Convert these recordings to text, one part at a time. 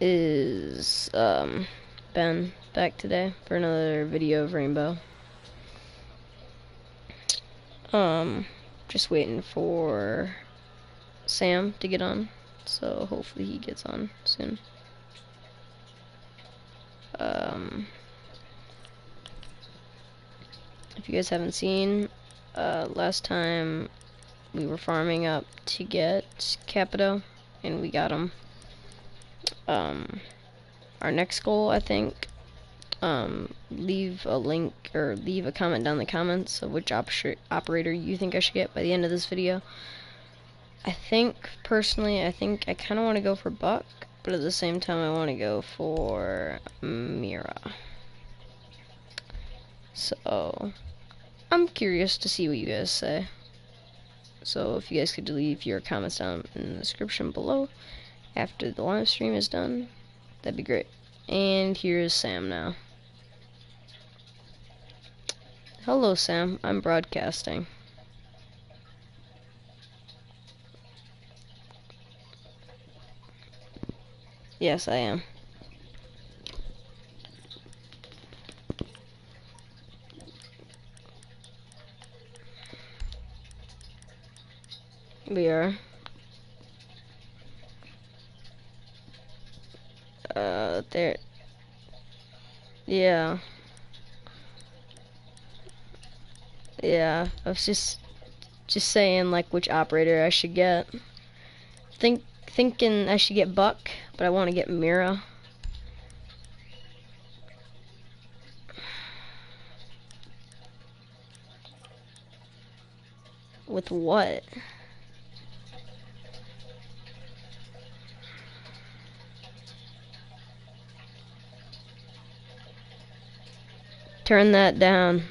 is Ben back today for another video of Rainbow. Just waiting for Sam to get on, so hopefully he gets on soon. If you guys haven't seen, last time we were farming up to get Capito, and we got him. Our next goal, I think, leave a link or leave a comment down in the comments of which operator you think I should get by the end of this video. I think, personally, I kind of want to go for Buck, but at the same time I want to go for Mira. So, I'm curious to see what you guys say. So if you guys could leave your comments down in the description below after the live stream is done, that'd be great. And here's Sam now. Hello, Sam. I'm broadcasting. Yes, I am. We are. There. Yeah. Yeah, I was just saying, like, which operator I should get. Thinking I should get Buck, but I want to get Mira. With what? Turn that down.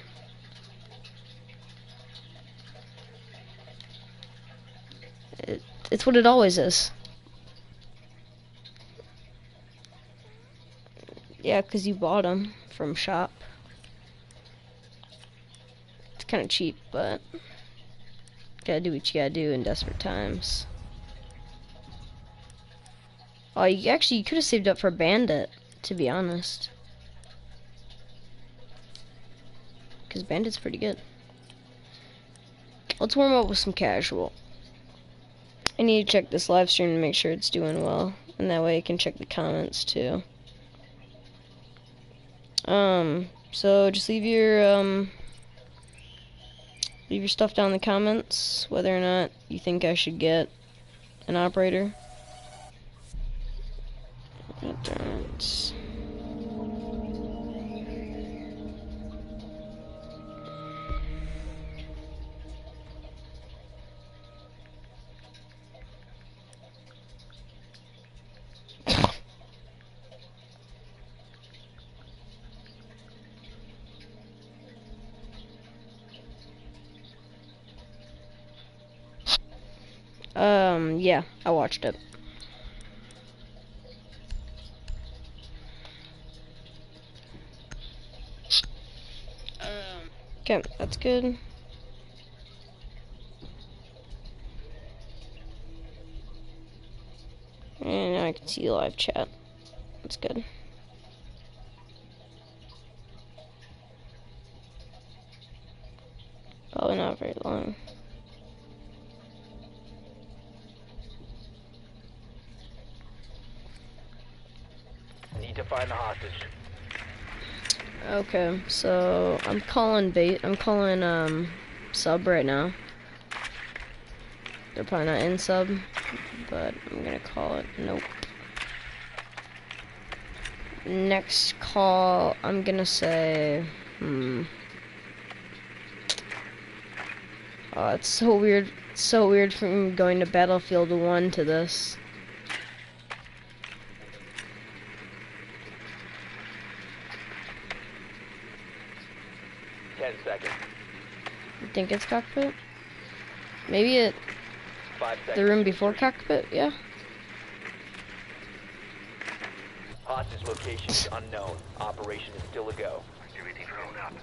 It's what it always is. Yeah, 'cause you bought them from shop. It's kind of cheap, but gotta do what you gotta do in desperate times. Oh, you could have saved up for Bandit, to be honest. 'Cause Bandit's pretty good. Let's warm up with some casual. I need to check this live stream to make sure it's doing well, and that way I can check the comments too. So just leave your stuff down in the comments, whether or not you think I should get an operator. Endurance. Yeah, I watched it. Okay, that's good. And now I can see live chat. That's good. Probably not very long. Need to find the hostage. Okay, so I'm calling sub right now. They're probably not in sub, but I'm gonna call it. Nope. Next call, I'm gonna say, Oh, it's so weird. It's so weird from going to Battlefield 1 to this. You think it's cockpit? Maybe it. 5 seconds. The room before cockpit, yeah. Hostage location is unknown. Operation is still a go. Activity thrown up.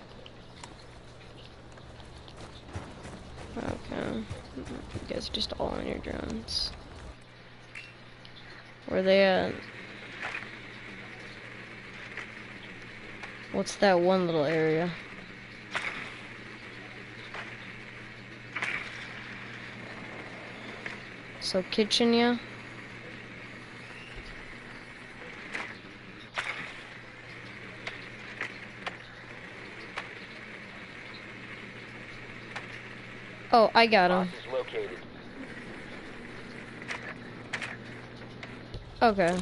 Okay. You guys are just all on your drones. Where they at? What's that one little area? So kitchen, yeah? Oh, I got him. Hostage located. Okay.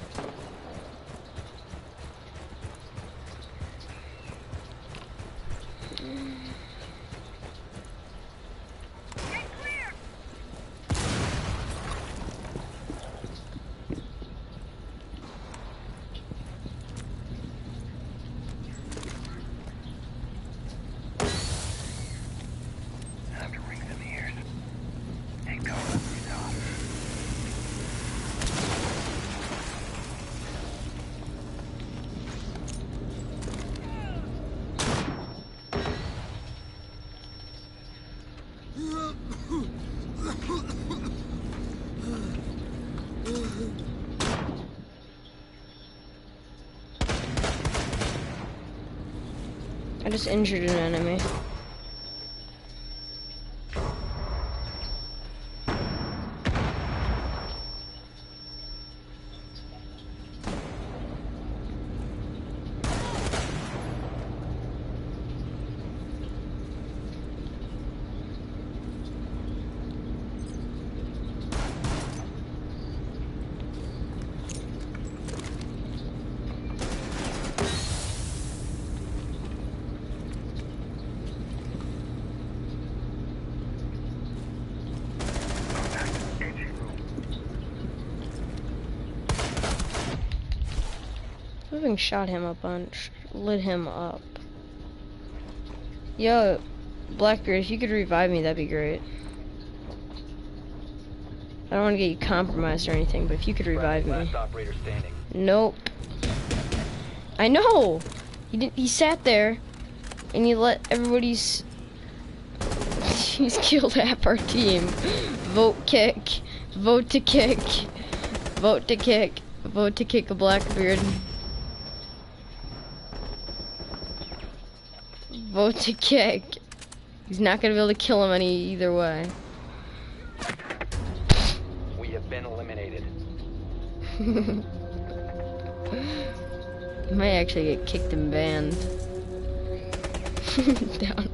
I just injured an enemy. Having shot him a bunch, lit him up. Yo, Blackbeard, if you could revive me, that'd be great. I don't want to get you compromised or anything, but if you could revive me. Last operator standing. Nope. I know. He sat there, and he let everybody's. He's killed half our team. Vote kick. Vote to kick. Vote to kick. Vote to kick a Blackbeard. Vote to kick. He's not gonna be able to kill him either way. We have been eliminated. He might actually get kicked and banned. Down.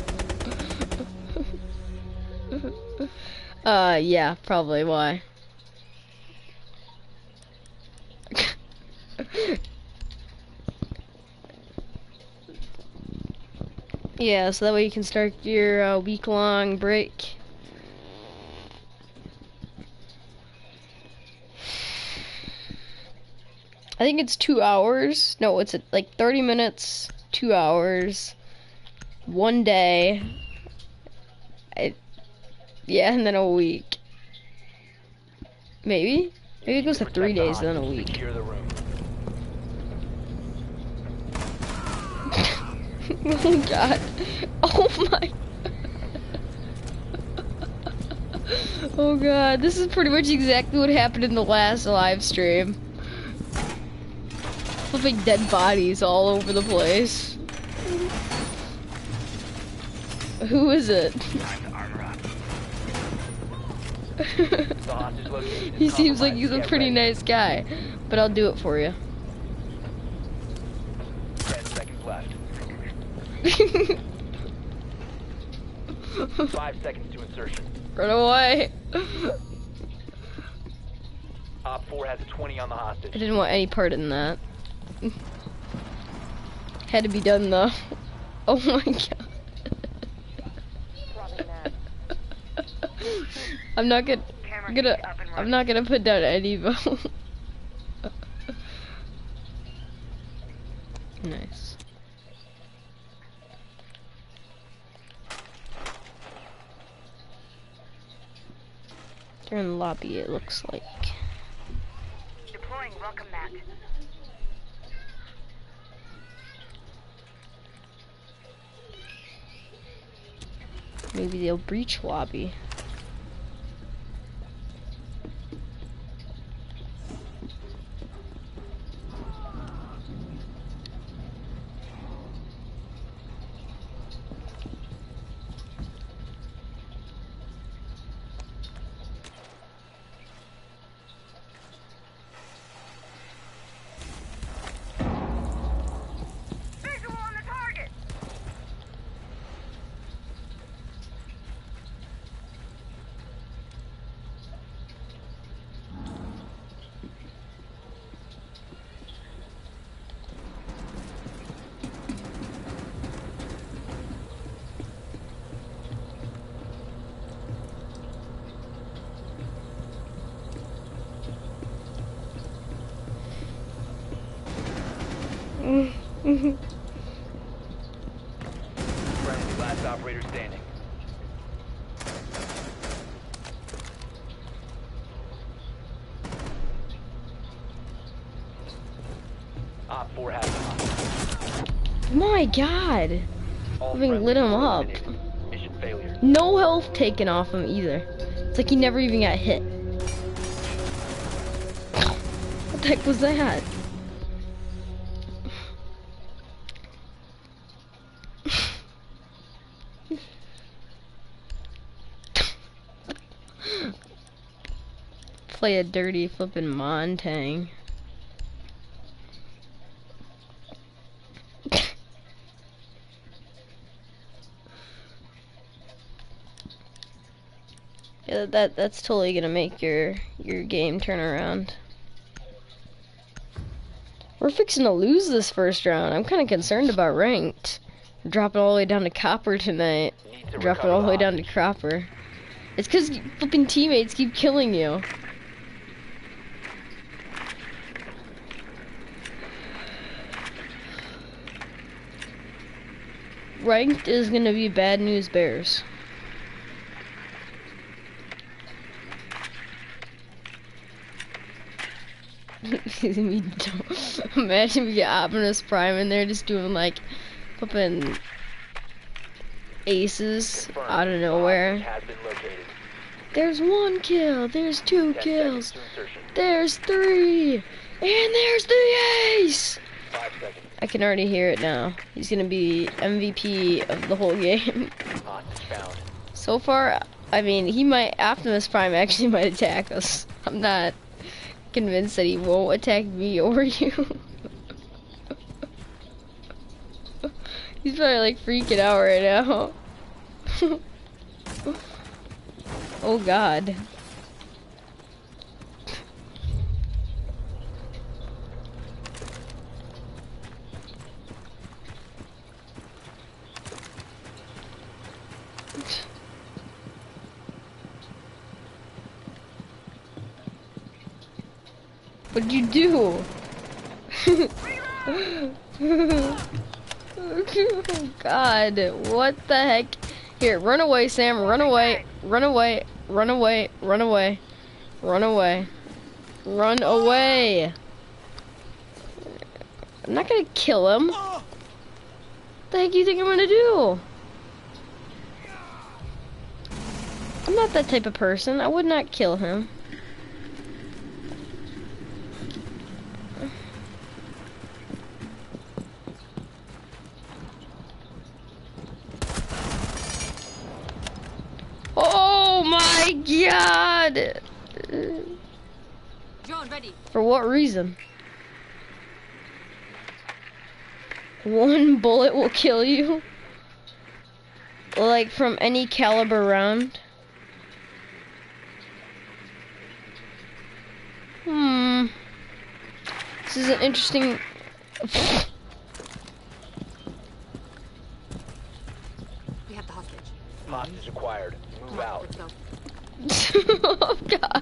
Yeah, probably. Why? Yeah, so that way you can start your week-long break. I think it's 2 hours. No, it's like 30 minutes, 2 hours, 1 day. Yeah, and then a week. Maybe it goes to 3 days, then a week. Secure the room. Oh god. Oh my. Oh god, this is pretty much exactly what happened in the last live stream. Flipping dead bodies all over the place. Who is it? He seems like he's a pretty nice guy, but I'll do it for you. 10 seconds left. 5 seconds to insertion. Run away. Op 4 has a 20 on the hostage. I didn't want any part in that. Had to be done though. Oh my god. I'm not gonna put down any vote. Nice. They're in the lobby, it looks like. Deploying welcome mat. Maybe they'll breach lobby. Friendly, last operator standing. Op 4 has them. My God. All Even lit him up. eliminated. Mission failure. No health taken off him either. It's like he never even got hit. What the heck was that? Play a dirty flippin' Montang. Yeah, that's totally gonna make your game turn around. We're fixing to lose this first round. I'm kind of concerned about ranked. Dropping all the way down to copper tonight. Need to Dropping recover all the way the down to copper. It's because flipping teammates keep killing you. Ranked is gonna be bad news bears. Imagine we get Optimus Prime in there just doing like flipping aces Confirmed. out of nowhere. Has been located. There's 1 kill, there's 2 10 kills, seconds to insertion. there's 3, and there's the ace! 5 seconds. I can already hear it now. He's gonna be MVP of the whole game. Hostage found. So far, I mean, he might, Optimus Prime actually might attack us. I'm not convinced that he won't attack me or you. He's probably like freaking out right now. Oh God. What'd you do? Oh God, what the heck? Here, run away, Sam, run away, run away, run away, run away, run away, run away. I'm not gonna kill him. What the heck do you think I'm gonna do? I'm not that type of person. I would not kill him. Oh my God! Drone ready. For what reason? One bullet will kill you? Like from any caliber round? This is an interesting... We have the hostage. Hostage acquired. Move Come on, out. let's go. Oh God.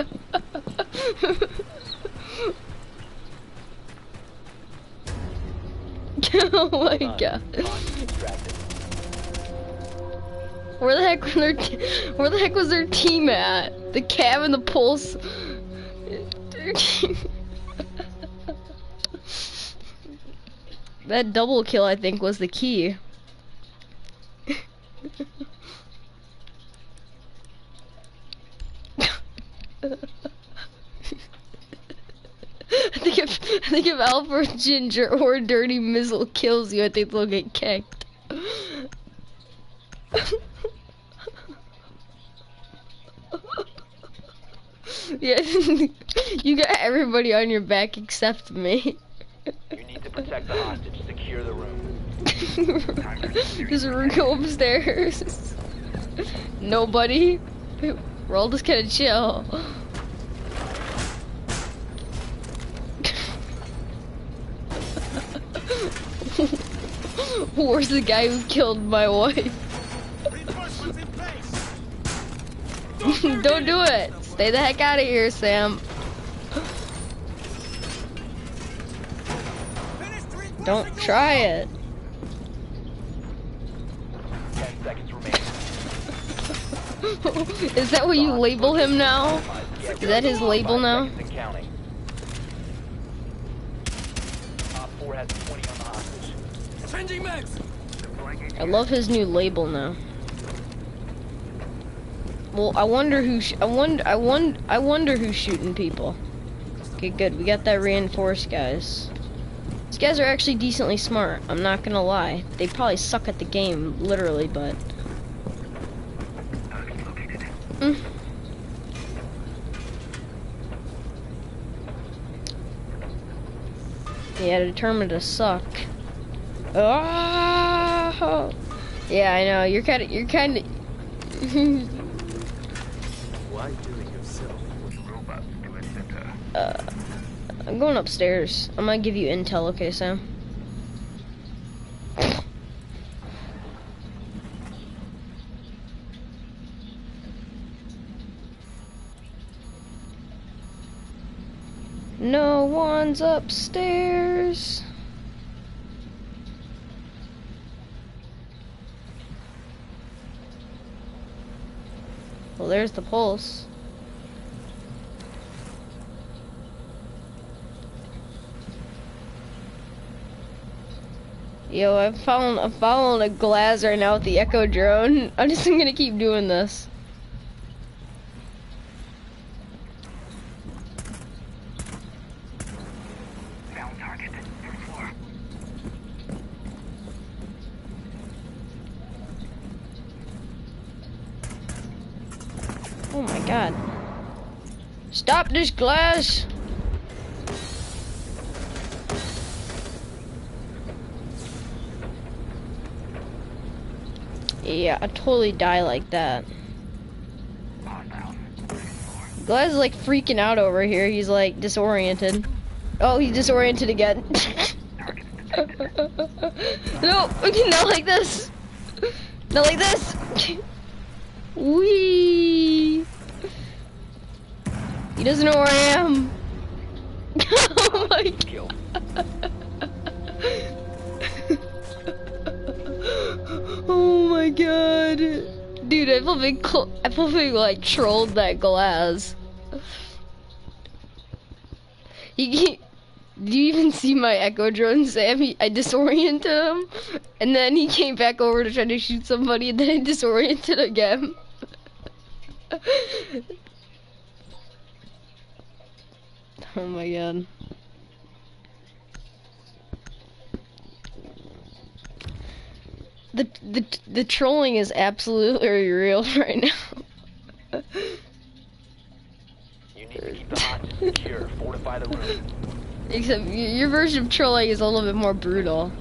Oh my God. Hostage extracted. Where the heck was their team at? The Cav and the Pulse. That double kill, I think, was the key. I think if Alpha Ginger or Dirty Mizzle kills you, I think they'll get kicked. Yeah, you got everybody on your back except me. You need to protect the hostage. Secure the room. Just go upstairs. Nobody. We're all just gonna chill. Where's the guy who killed my wife? Don't do it. Stay the heck out of here, Sam. Don't try it. 10 seconds remaining. Is that what you label him now? Is that his label now? 5 seconds and counting. Op 4 has 20 on the hostage. Changing mags. I love his new label now. Well, I wonder who's shooting people. Okay, good. We got that reinforced, guys. These guys are actually decently smart. I'm not gonna lie. They probably suck at the game, literally, but. Yeah, determined to suck. Oh! Yeah, I know. You're kind of. Why doing yourself with robots to a center? I'm going upstairs. I'm gonna give you intel, okay, Sam? No one's upstairs. Well, there's the pulse. Yo, I'm following a glass right now with the Echo drone. I'm just gonna keep doing this. Found target. First floor. Oh my god. Stop this glass! Yeah, I totally die like that. Glass is like freaking out over here. He's like disoriented. Oh, he's disoriented again. No, not like this. Not like this. Wee. He doesn't know where I am. Oh my god. Oh my god. Dude, I probably like trolled that glass. Did you even see my Echo drone, Sam? I disoriented him, and then he came back over to try to shoot somebody, and then I disoriented again. Oh my god. The trolling is absolutely real right now. You need to keep the hostage secure. Fortify the room. Except your version of trolling is a little bit more brutal.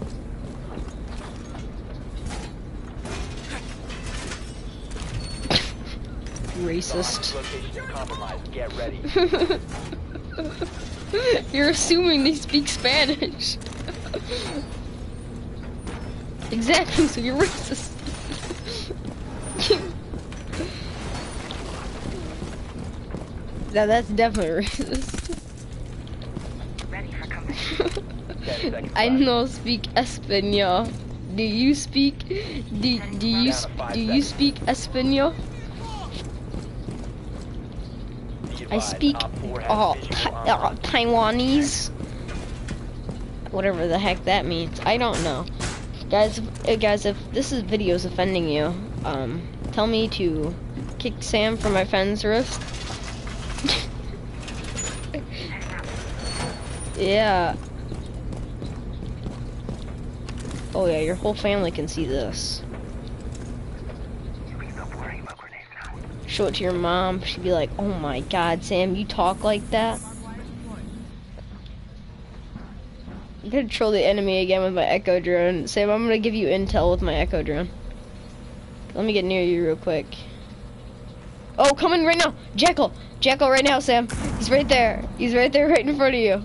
Racist. Location compromised. Get ready. You're assuming they speak Spanish. Exactly, so you're racist. Now that's definitely racist. Ready for combat. 10 seconds I left. no speak Espanol. Do you speak? Do you speak Espanol? Be I advised, speak Op 4 has visual on Taiwanese. Whatever the heck that means, I don't know. Guys, if this video is offending you, tell me to kick Sam from my friend's wrist. Yeah. Oh yeah, your whole family can see this. You can stop worrying about grenades now. Show it to your mom. She'd be like, "Oh my God, Sam, you talk like that." I'm gonna troll the enemy again with my Echo drone. Sam, I'm gonna give you intel with my Echo drone. Let me get near you real quick. Oh, come in right now, Jackal! Jackal right now, Sam. He's right there. He's right there, right in front of you.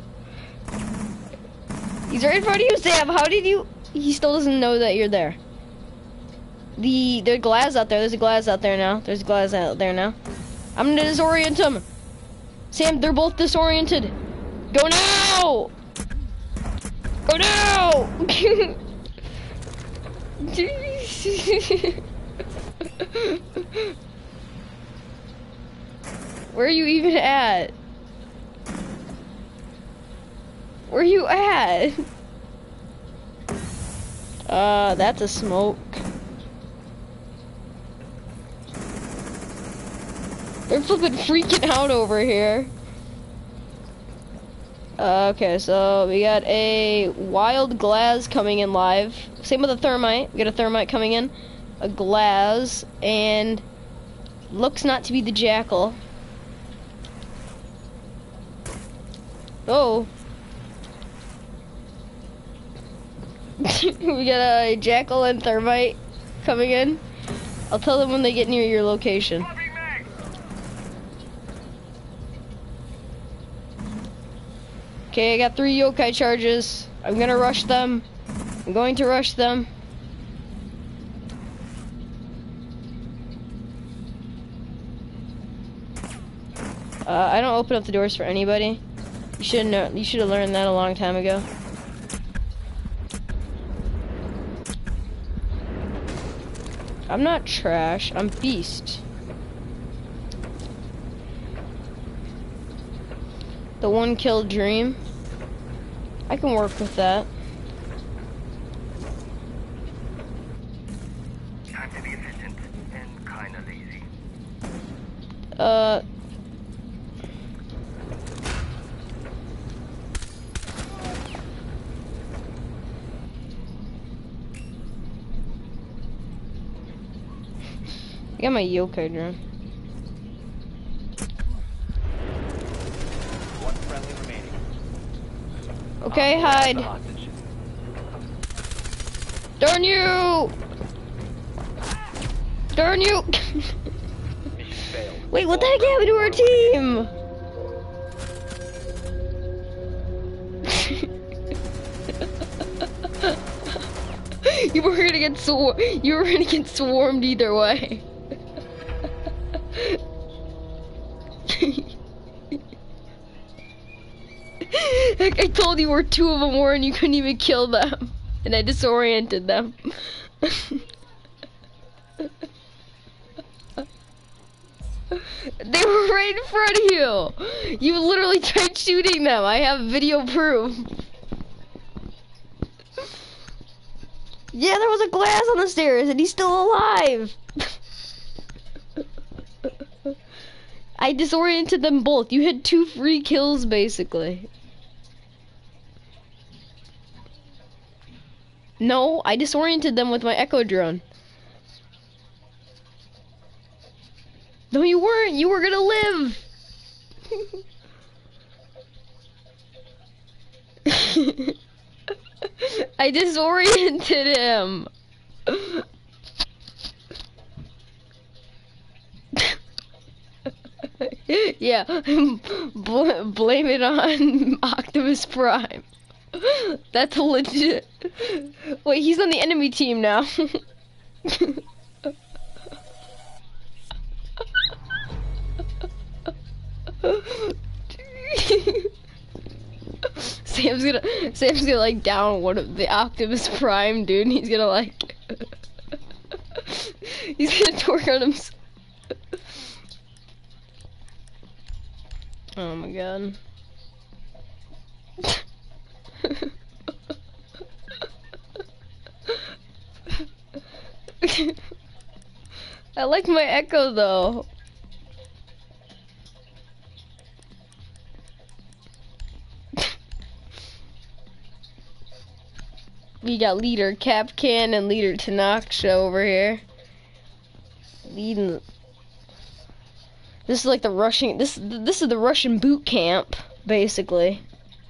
He's right in front of you, Sam. How did you? He still doesn't know that you're there. There's glass out there. There's a glass out there now. There's glass out there now. I'm gonna disorient him. Sam, they're both disoriented. Go now! Oh no! Where are you even at? Where are you at? That's a smoke. They're flipping freaking out over here. Okay, so we got a wild glass coming in live. Same with a thermite. We got a thermite coming in. A glass, and looks not to be the jackal. Oh. We got a jackal and thermite coming in. I'll tell them when they get near your location. Okay, I got 3 yokai charges. I'm gonna rush them. I'm going to rush them. I don't open up the doors for anybody. You should know. You should have learned that a long time ago. I'm not trash. I'm beast. The 1 kill dream. I can work with that. Time to be efficient and kinda lazy. I got my yokai drone. One friendly remaining. Okay, hide. The hostage. Darn you! Darn you! Mission failed. Wait, what the heck happened to our team? You were gonna get swarmed either way. Like I told you where 2 of them were and you couldn't even kill them. And I disoriented them. They were right in front of you. You literally tried shooting them. I have video proof. Yeah, there was a glass on the stairs and he's still alive. I disoriented them both. You had 2 free kills basically. No, I disoriented them with my echo drone. No, you weren't. You were gonna live. I disoriented him. Yeah, blame it on Optimus Prime. That's legit. Wait, he's on the enemy team now. Sam's gonna like down one of the Optimus Prime, dude. And he's gonna like he's gonna torque on him. Oh my god. I like my echo though. We got leader Capcan and leader Tanaksha over here. Leading. This is like the Russian. This is the Russian boot camp, basically.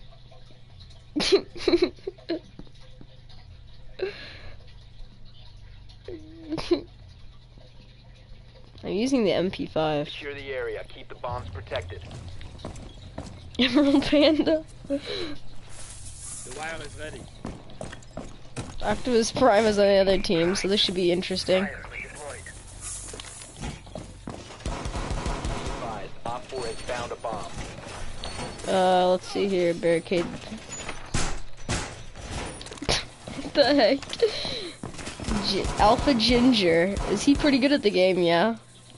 I'm using the MP5. Secure the area. Keep the bombs protected. Emerald Panda. The wire is ready. Optimus Prime is on the other team, so this should be interesting. Advised, Op 4 has found a bomb. Let's see here, barricade. The heck? Alpha Ginger. Is he pretty good at the game? Yeah.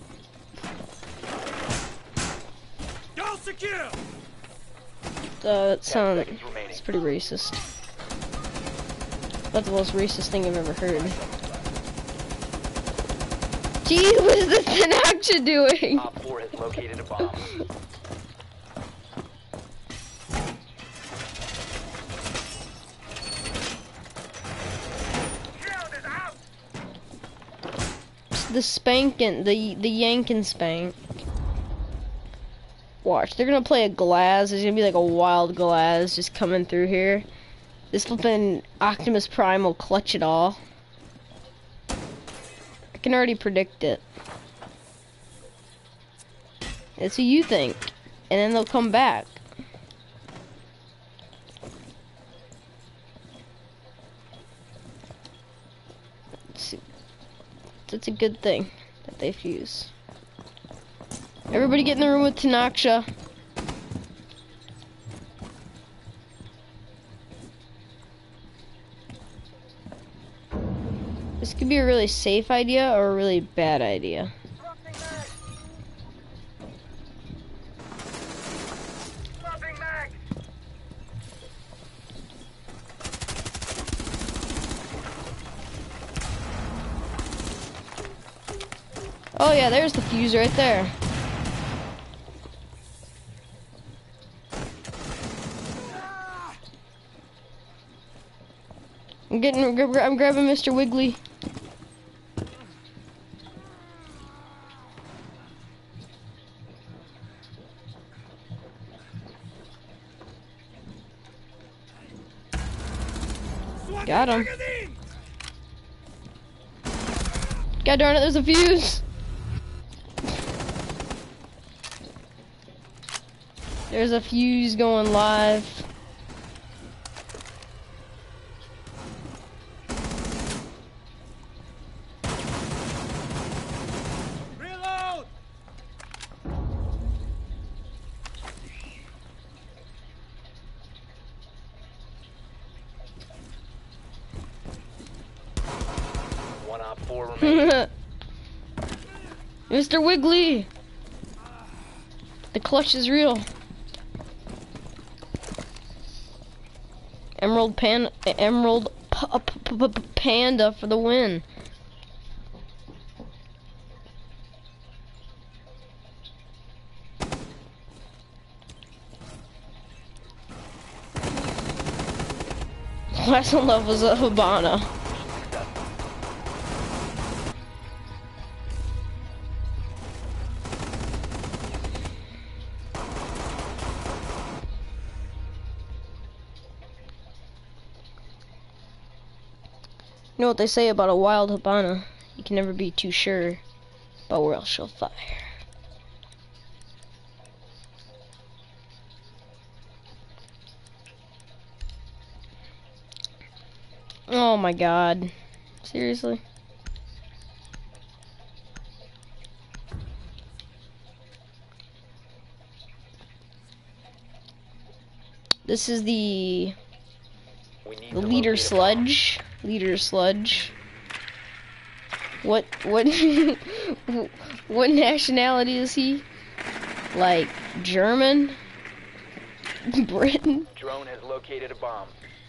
Go secure. That sounds. seconds remaining. It's pretty racist. That's the most racist thing I've ever heard. Gee, what is this Tanaksha doing? Op 4 has located a bomb. The spanking, the yank and spank. Watch, they're gonna play a Glaz. There's gonna be like a wild Glaz just coming through here. This flippin' Optimus Prime will clutch it all. I can already predict it. It's who you think, and then they'll come back. It's a good thing that they fuse. Everybody get in the room with Tanaksha. This could be a really safe idea or a really bad idea. Oh yeah, there's the fuse right there. I'm grabbing Mr. Wiggly. Got him. God darn it, there's a fuse. There's a fuse going live. Reload. One Op 4 remaining. Mr. Wiggly. The clutch is real. Emerald Panda for the win. Last one love was a Habana. You know what they say about a wild Habana? You can never be too sure about where else she'll fire. Oh my god. Seriously? This is the leader sludge. Leader sludge. What what nationality is he? Like German? Britain? Drone has located a bomb.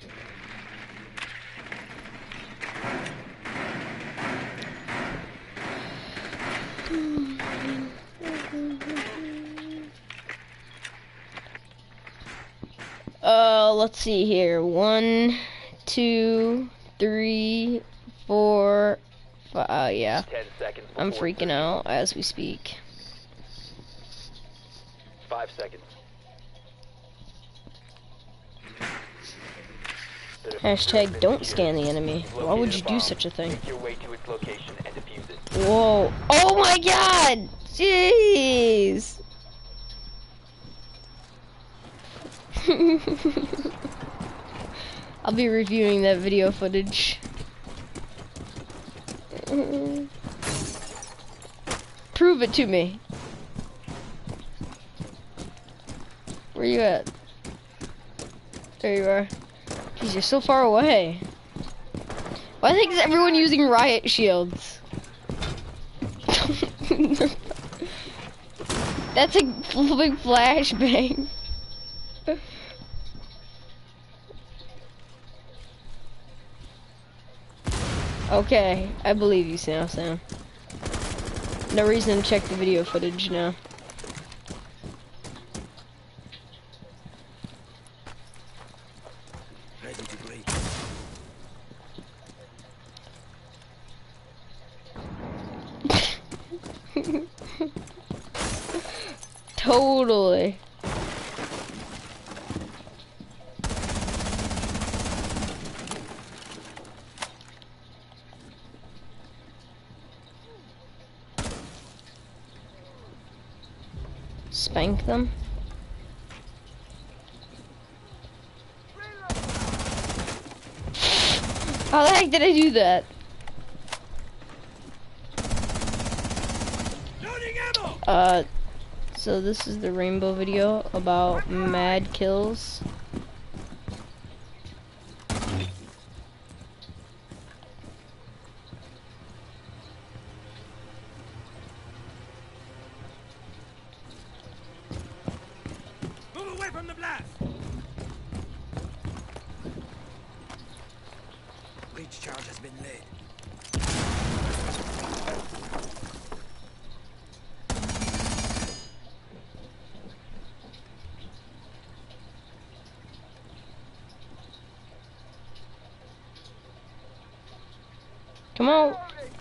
Let's see here. 1, 2, 3, 4, 5. Yeah. 10 seconds. I'm before freaking out as we speak. 5 seconds. Hashtag don't scan the enemy. Why would you do such a thing? Make your way to its location and defuse it. Whoa. Oh my god! Jeez! I'll be reviewing that video footage. Prove it to me. Where you at? There you are. Jeez, you're so far away. Why is everyone using riot shields? That's a big flashbang. Okay, I believe you, Sam. No reason to check the video footage now. Ready to break. Totally. Spank them. How the heck did I do that? Loading ammo. So this is the Rainbow video about mad kills. Move away from the blast. Breach charge has been laid. Come on.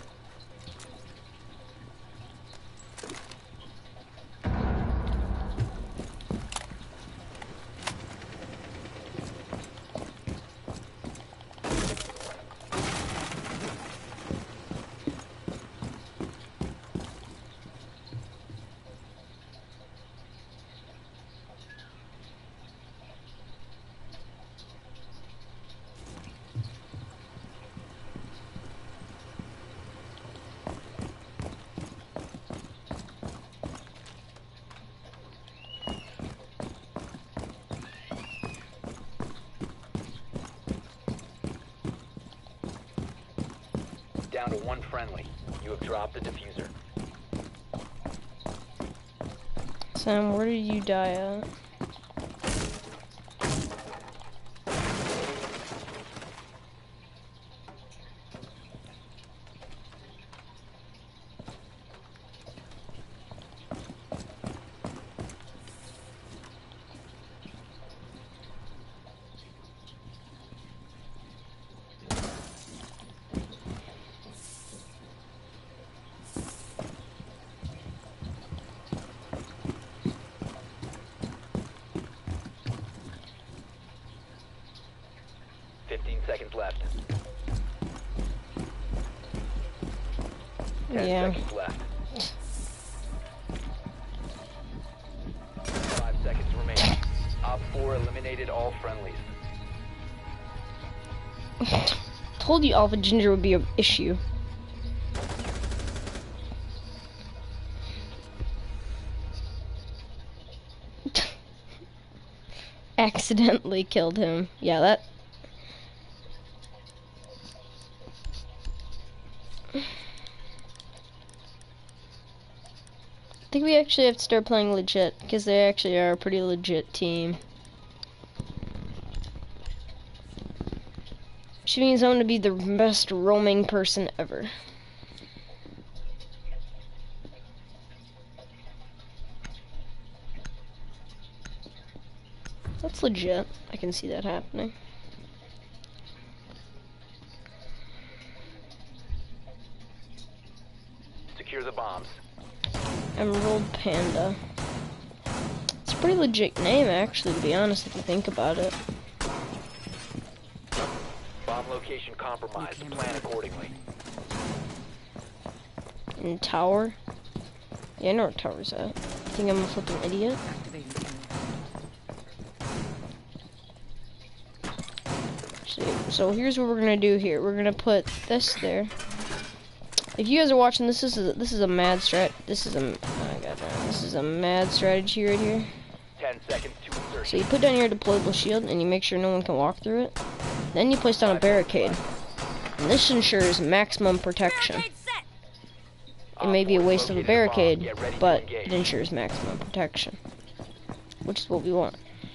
Down to one friendly. You have dropped the diffuser. Sam, where did you die at? Seconds left. 10 Yeah. seconds left. 5 seconds remaining. Op 4 eliminated all friendlies. Told you Alpha Ginger would be an issue. Accidentally killed him. Yeah, that. I think we actually have to start playing legit, because they actually are a pretty legit team. Which means I'm gonna be the best roaming person ever. That's legit. I can see that happening. Secure the bombs. Emerald Panda. It's a pretty legit name, actually, to be honest, if you think about it. Bomb location compromised. Plan accordingly. And tower. Yeah, I know where tower's at. Think I'm a flipping idiot? So here's what we're gonna do here. We're gonna put this there. If you guys are watching, this is a mad strat. This is a mad strategy right here. 10 seconds to insertion. So you put down your deployable shield and you make sure no one can walk through it. Then you place down a barricade. And this ensures maximum protection. Barricade set. It may be a waste of a barricade, Get ready to but engage. it ensures maximum protection, which is what we want.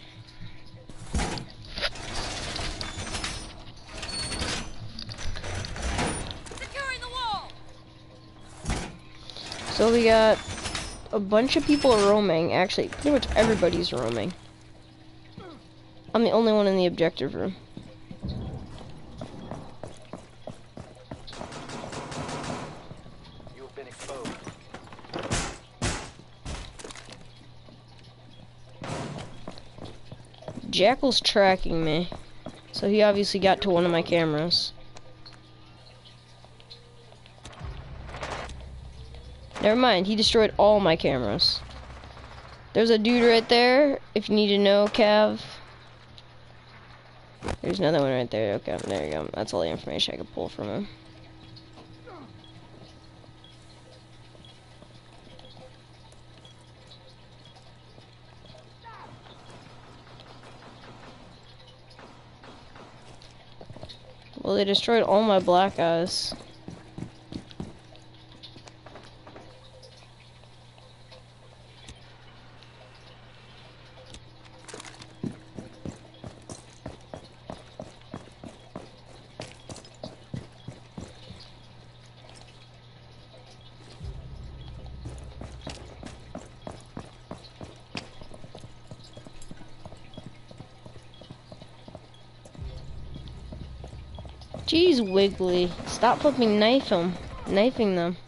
Securing the wall. So we got a bunch of people roaming. Actually, pretty much everybody's roaming. I'm the only one in the objective room. You have been exposed. Jackal's tracking me, so he obviously got to one of my cameras. Never mind, he destroyed all my cameras. There's a dude right there, if you need to know, Cav. There's another one right there. Okay, there you go. That's all the information I could pull from him. Well, they destroyed all my black eyes. Jeez, Wiggly. Stop flipping knifing them.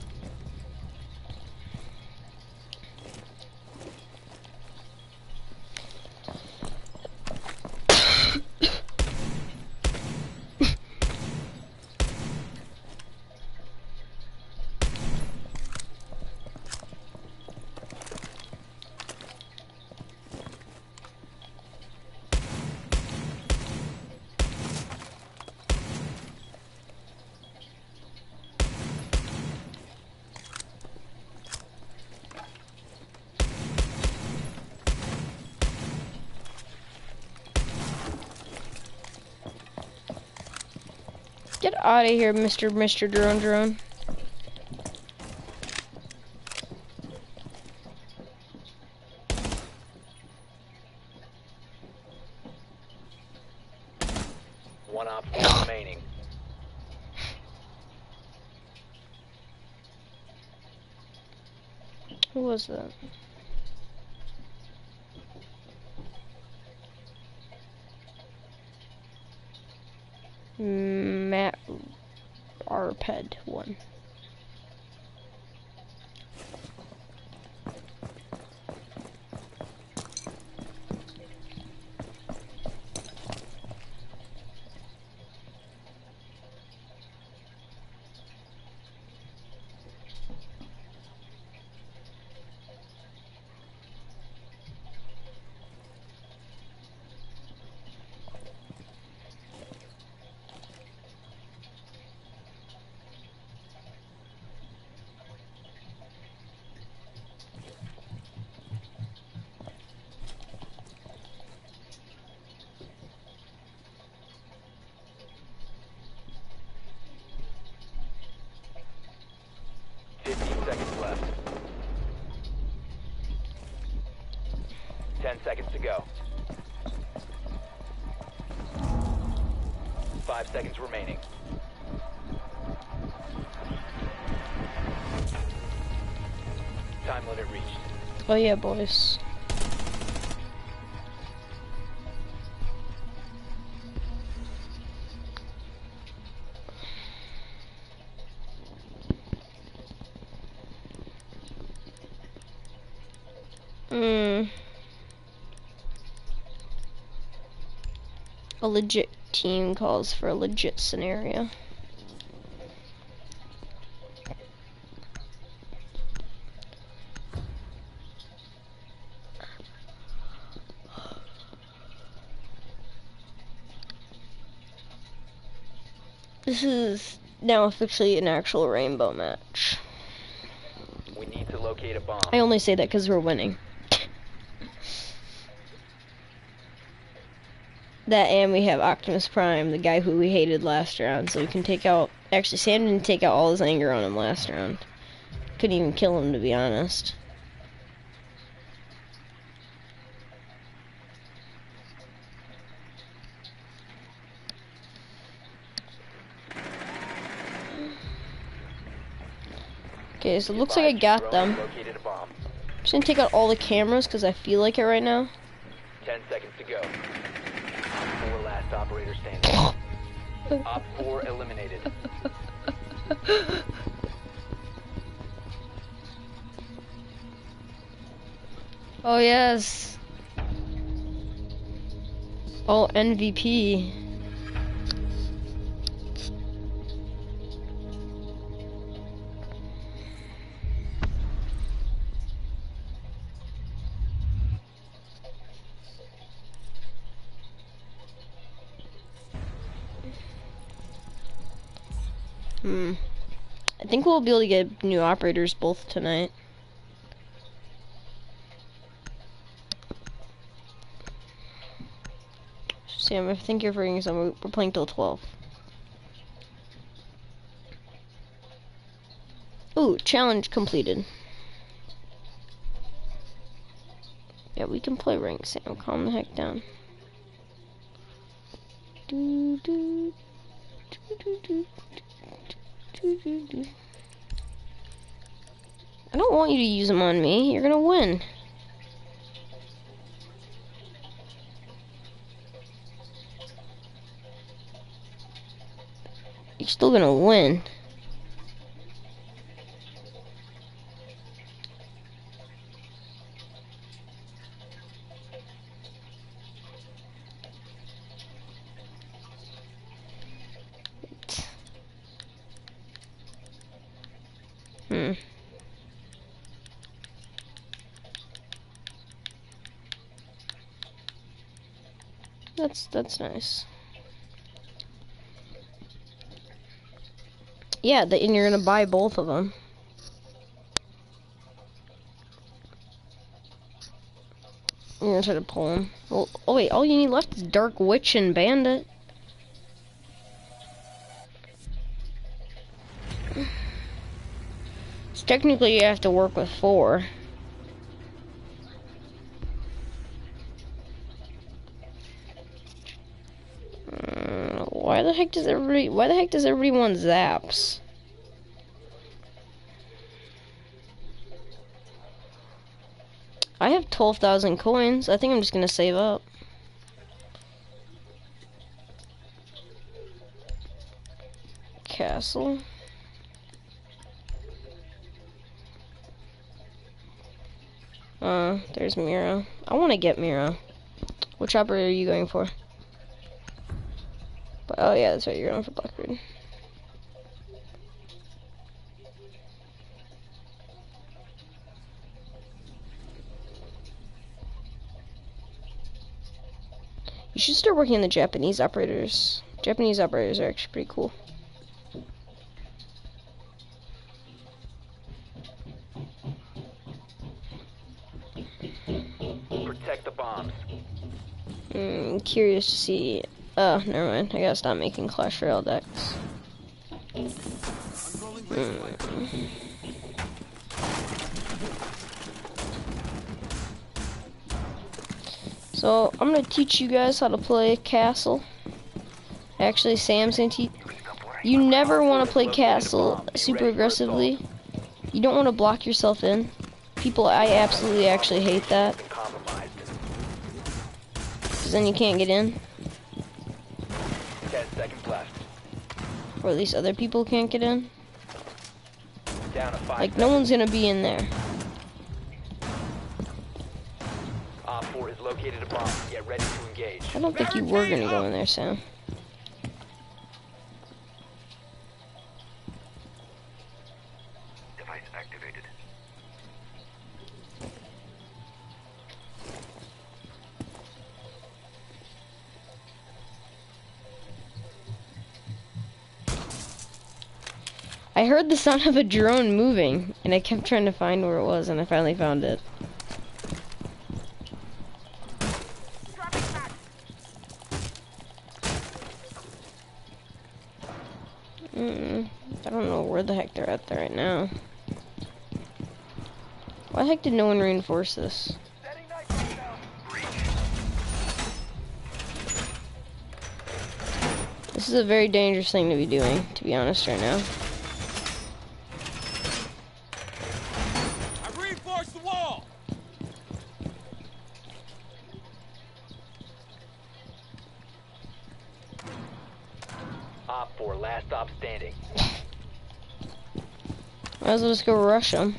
Get out of here, Mr. Drone. One op 4 remaining. Who was that? Matt Arped 1. Left. 10 seconds to go. 5 seconds remaining. Time limit reached. Oh yeah, boys. A legit team calls for a legit scenario. This is now officially an actual rainbow match. We need to locate a bomb. I only say that because we're winning. That, and we have Optimus Prime, the guy who we hated last round, so we can take out... Actually, Sam didn't take out all his anger on him last round. Couldn't even kill him, to be honest. Okay, so it looks like I got them. Located a bomb. I'm just gonna take out all the cameras, because I feel like it right now. 10 seconds to go. Op 4 last operator standing. Op 4 eliminated. Oh, yes. Oh, MVP. I think we'll be able to get new operators both tonight. Sam, I think you're forgetting something. We're playing till 12. Ooh, challenge completed. Yeah, we can play rank, Sam. Calm the heck down. Do, do, do, do, do. I don't want you to use them on me. You're gonna win. You're still gonna win. That's nice. Yeah, and you're gonna buy both of them. You're gonna try to pull them. Well, oh wait, all you need left is Dark Witch and Bandit. So technically you have to work with 4. Why the heck does everybody want zaps? I have 12,000 coins. I think I'm just gonna save up. Castle. There's Mira. I want to get Mira. Which operator are you going for? Oh yeah, that's right, you're going for Blackbird. You should start working on the Japanese operators. Japanese operators are actually pretty cool. Protect the bombs. Curious to see. Oh, never mind. I gotta stop making Clash Royale decks. So, I'm gonna teach you guys how to play Castle. Actually, Sam's gonna teach. You never want to play Castle super aggressively. You don't want to block yourself in. People, I absolutely actually hate that. Because then you can't get in. 10 seconds left. Or at least other people can't get in. Down to 5 Like, no one's gonna be in there. Op 4 is located a bomb. Get ready to engage. I don't think you were gonna go in there, Sam. Device activated. I heard the sound of a drone moving, and I kept trying to find where it was, and I finally found it. I don't know where the heck they're at there right now. Why the heck did no one reinforce this? This is a very dangerous thing to be doing, to be honest, right now. I've reinforced the wall. Op 4, last stop standing. Might as well just go rush them.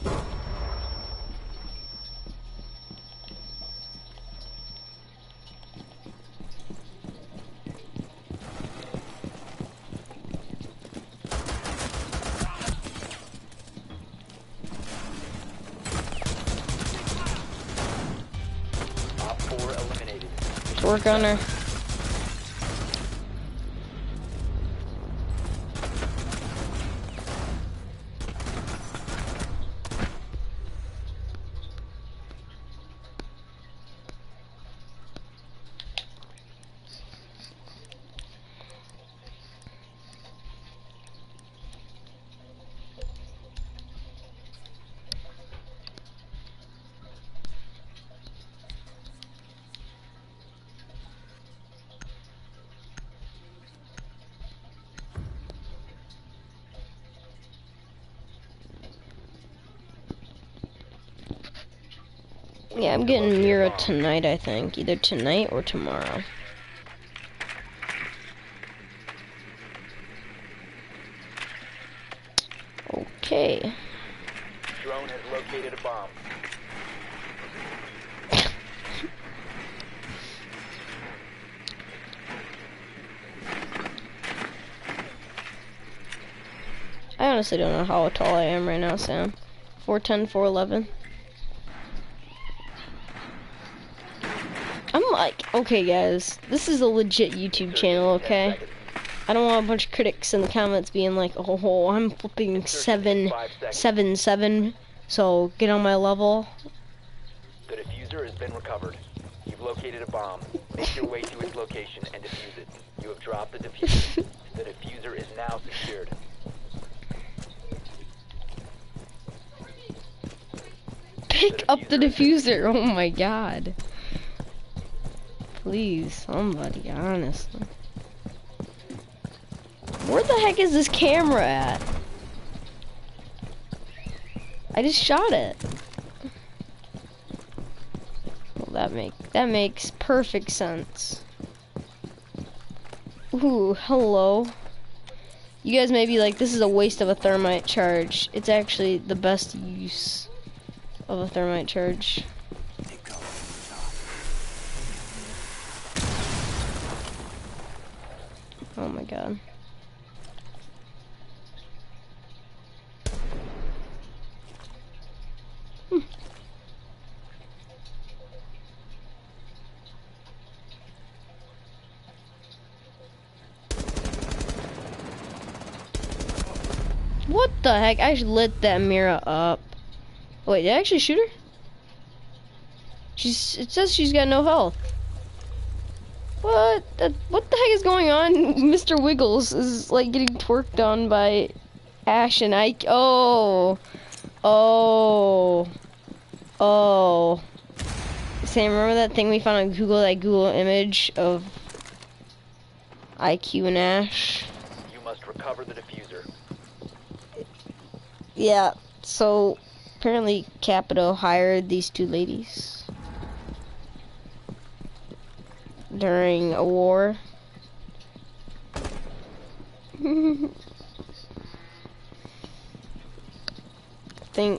Op 4 eliminated. Work on her. Yeah, I'm getting Mira tonight, I think. Either tonight or tomorrow. Okay. Drone has located a bomb. I honestly don't know how tall I am right now, Sam. 4'10", 4'11". I'm like, okay guys, this is a legit YouTube channel, okay? I don't want a bunch of critics in the comments being like, oh, I'm flipping 7'7", so get on my level. The diffuser has been recovered. You've located a bomb. Make your way to its location and defuse it. You have dropped the diffuser. The diffuser is now secured. Pick up the diffuser, oh my god. Please, somebody, honestly. Where the heck is this camera at? I just shot it. Well, that makes perfect sense. Ooh, hello. You guys may be like, this is a waste of a thermite charge. It's actually the best use of a thermite charge. Oh my god. What the heck? I lit that Mira up. Wait, did I actually shoot her? It says she's got no health. What? What the heck is going on? Mr. Wiggles is like getting twerked on by Ash and Ike. Oh. Sam, remember that thing we found on Google, that Google image of IQ and Ash? You must recover the diffuser. Yeah, so apparently Capito hired these two ladies during a war. Think.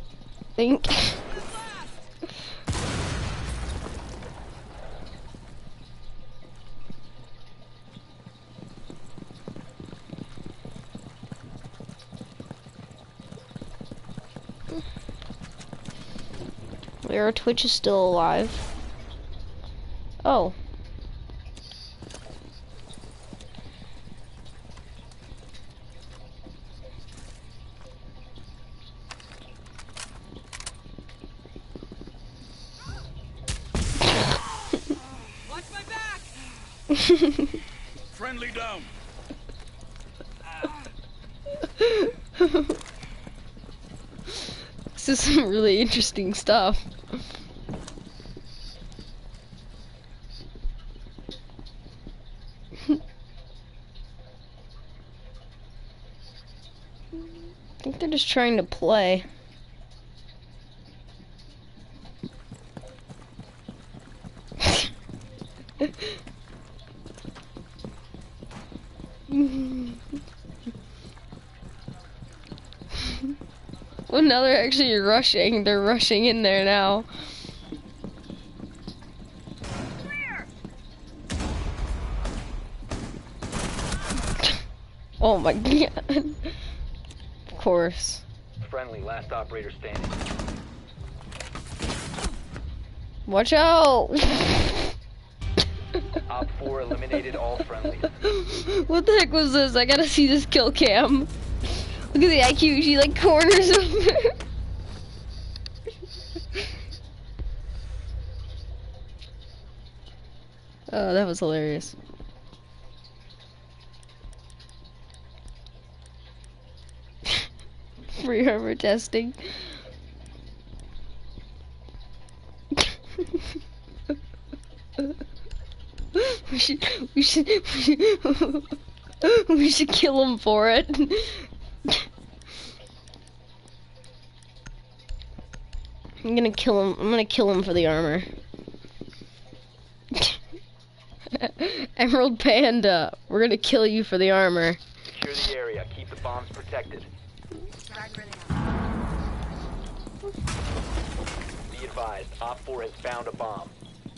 Our Twitch is still alive. Oh. Friendly down. This is some really interesting stuff. I think they're just trying to play. Well, now they're actually rushing. They're rushing in there now. Oh my god. Of course. Friendly, last operator standing. Watch out! Op 4 eliminated all friendlies. What the heck was this? I gotta see this kill cam. Look at the IQ, she like corners him. Oh, that was hilarious. Free armor testing. we should we should kill him for it. I'm gonna kill him. I'm gonna kill him for the armor. Emerald Panda, we're gonna kill you for the armor. Secure the area. Keep the bombs protected. Be advised, Op 4 has found a bomb.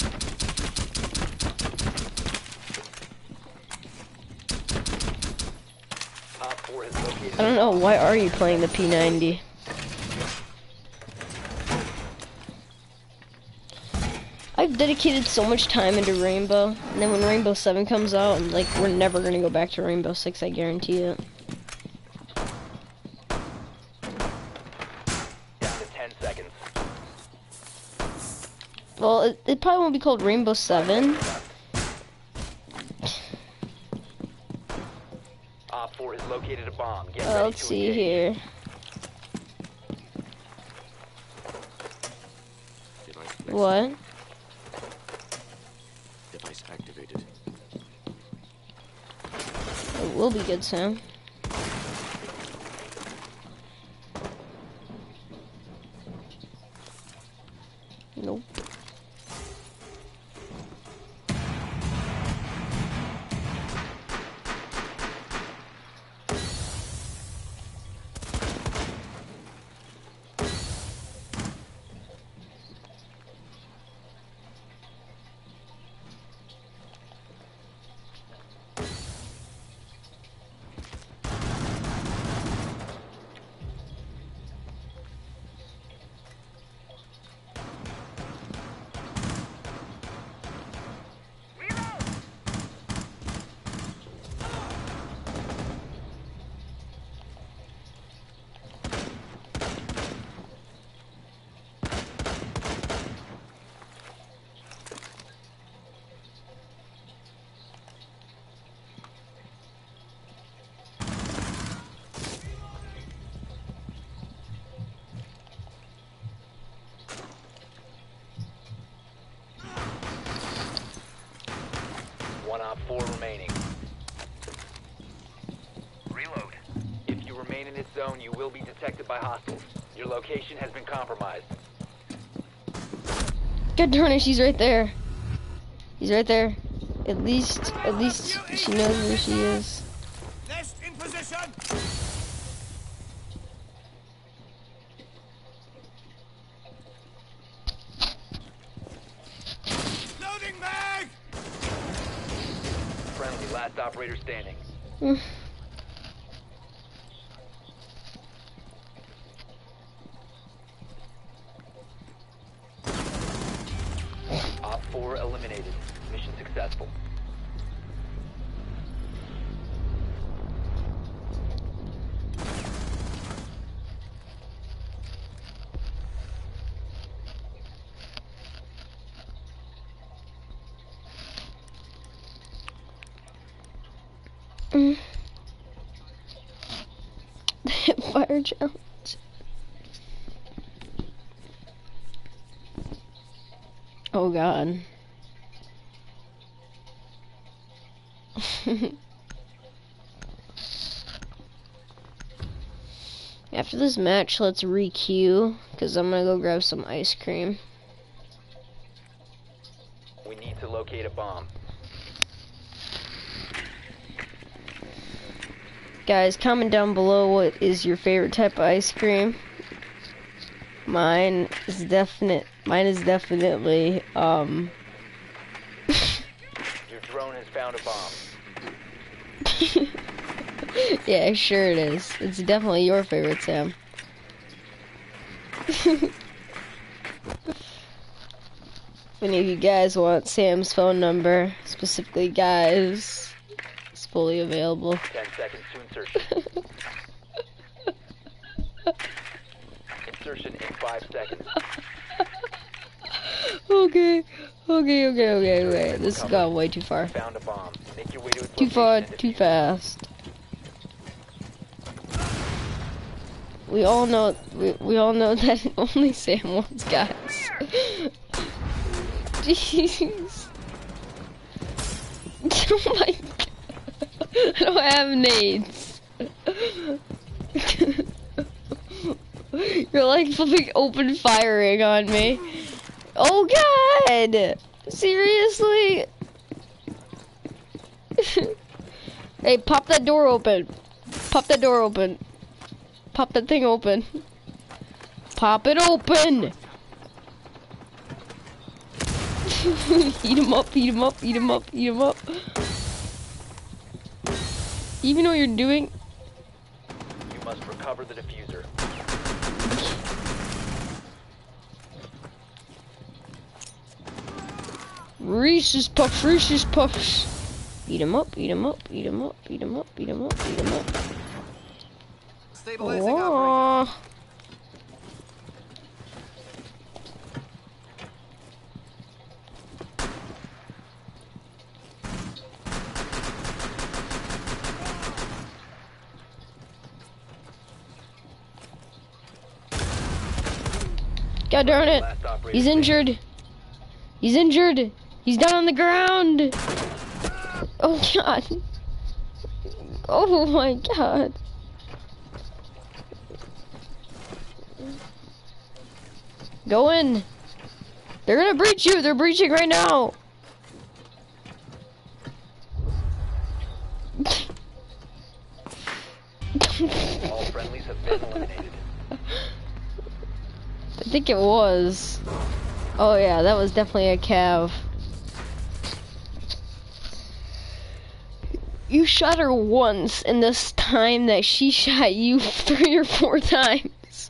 Op 4 has located. I don't know, why are you playing the P90? I've dedicated so much time into Rainbow, and then when Rainbow 7 comes out, I'm like, we're never gonna go back to Rainbow 6, I guarantee it. Down to 10 seconds. Well, it probably won't be called Rainbow 7. Op 4 has located a bomb. Get ready Let's to see engage. here. Device placed. What? Device activated. It will be good soon. Nope. One Op 4 remaining. Reload. If you remain in this zone, you will be detected by hostiles. Your location has been compromised. God darn it, she's right there. He's right there. At least she knows where she is. Nest in position. Loading mag. Friendly, last operator standing. Op 4 eliminated. Mission successful. Fire challenge. Oh god. After this match, let's re-queue, because I'm gonna go grab some ice cream. We need to locate a bomb. Guys, comment down below what is your favorite type of ice cream. Mine is definitely, Your drone has found a bomb. yeah, sure it is. It's definitely your favorite, Sam. If any of you guys want Sam's phone number, specifically guys, it's fully available. 10 seconds to insertion. Insertion in 5 seconds. Okay. This has gone way too far. Found a bomb. Make your way to its Too far, location and too defuse it. fast. We all know that only Sam wants guys. Jeez. Oh my god. I don't have nades. You're like flipping open firing on me. Oh god! Seriously? Hey, pop that door open. Pop that door open. Pop that thing open. Pop it open! Eat him up, eat him up, eat him up, eat him up. You even know what you're doing? You must recover the diffuser. Reese's Puffs, Reese's Puffs. Eat him up, eat him up, eat him up, eat him up, eat him up, eat him up. Stabilizing operation. Aww. God darn it. Last operator He's standing. injured. He's injured. He's down on the ground. Oh god. Oh my god. Go in. They're gonna breach you. They're breaching right now. All friendlies have been eliminated. I think it was. Oh yeah, that was definitely a Cav. You shot her once, and this time that she shot you 3 or 4 times.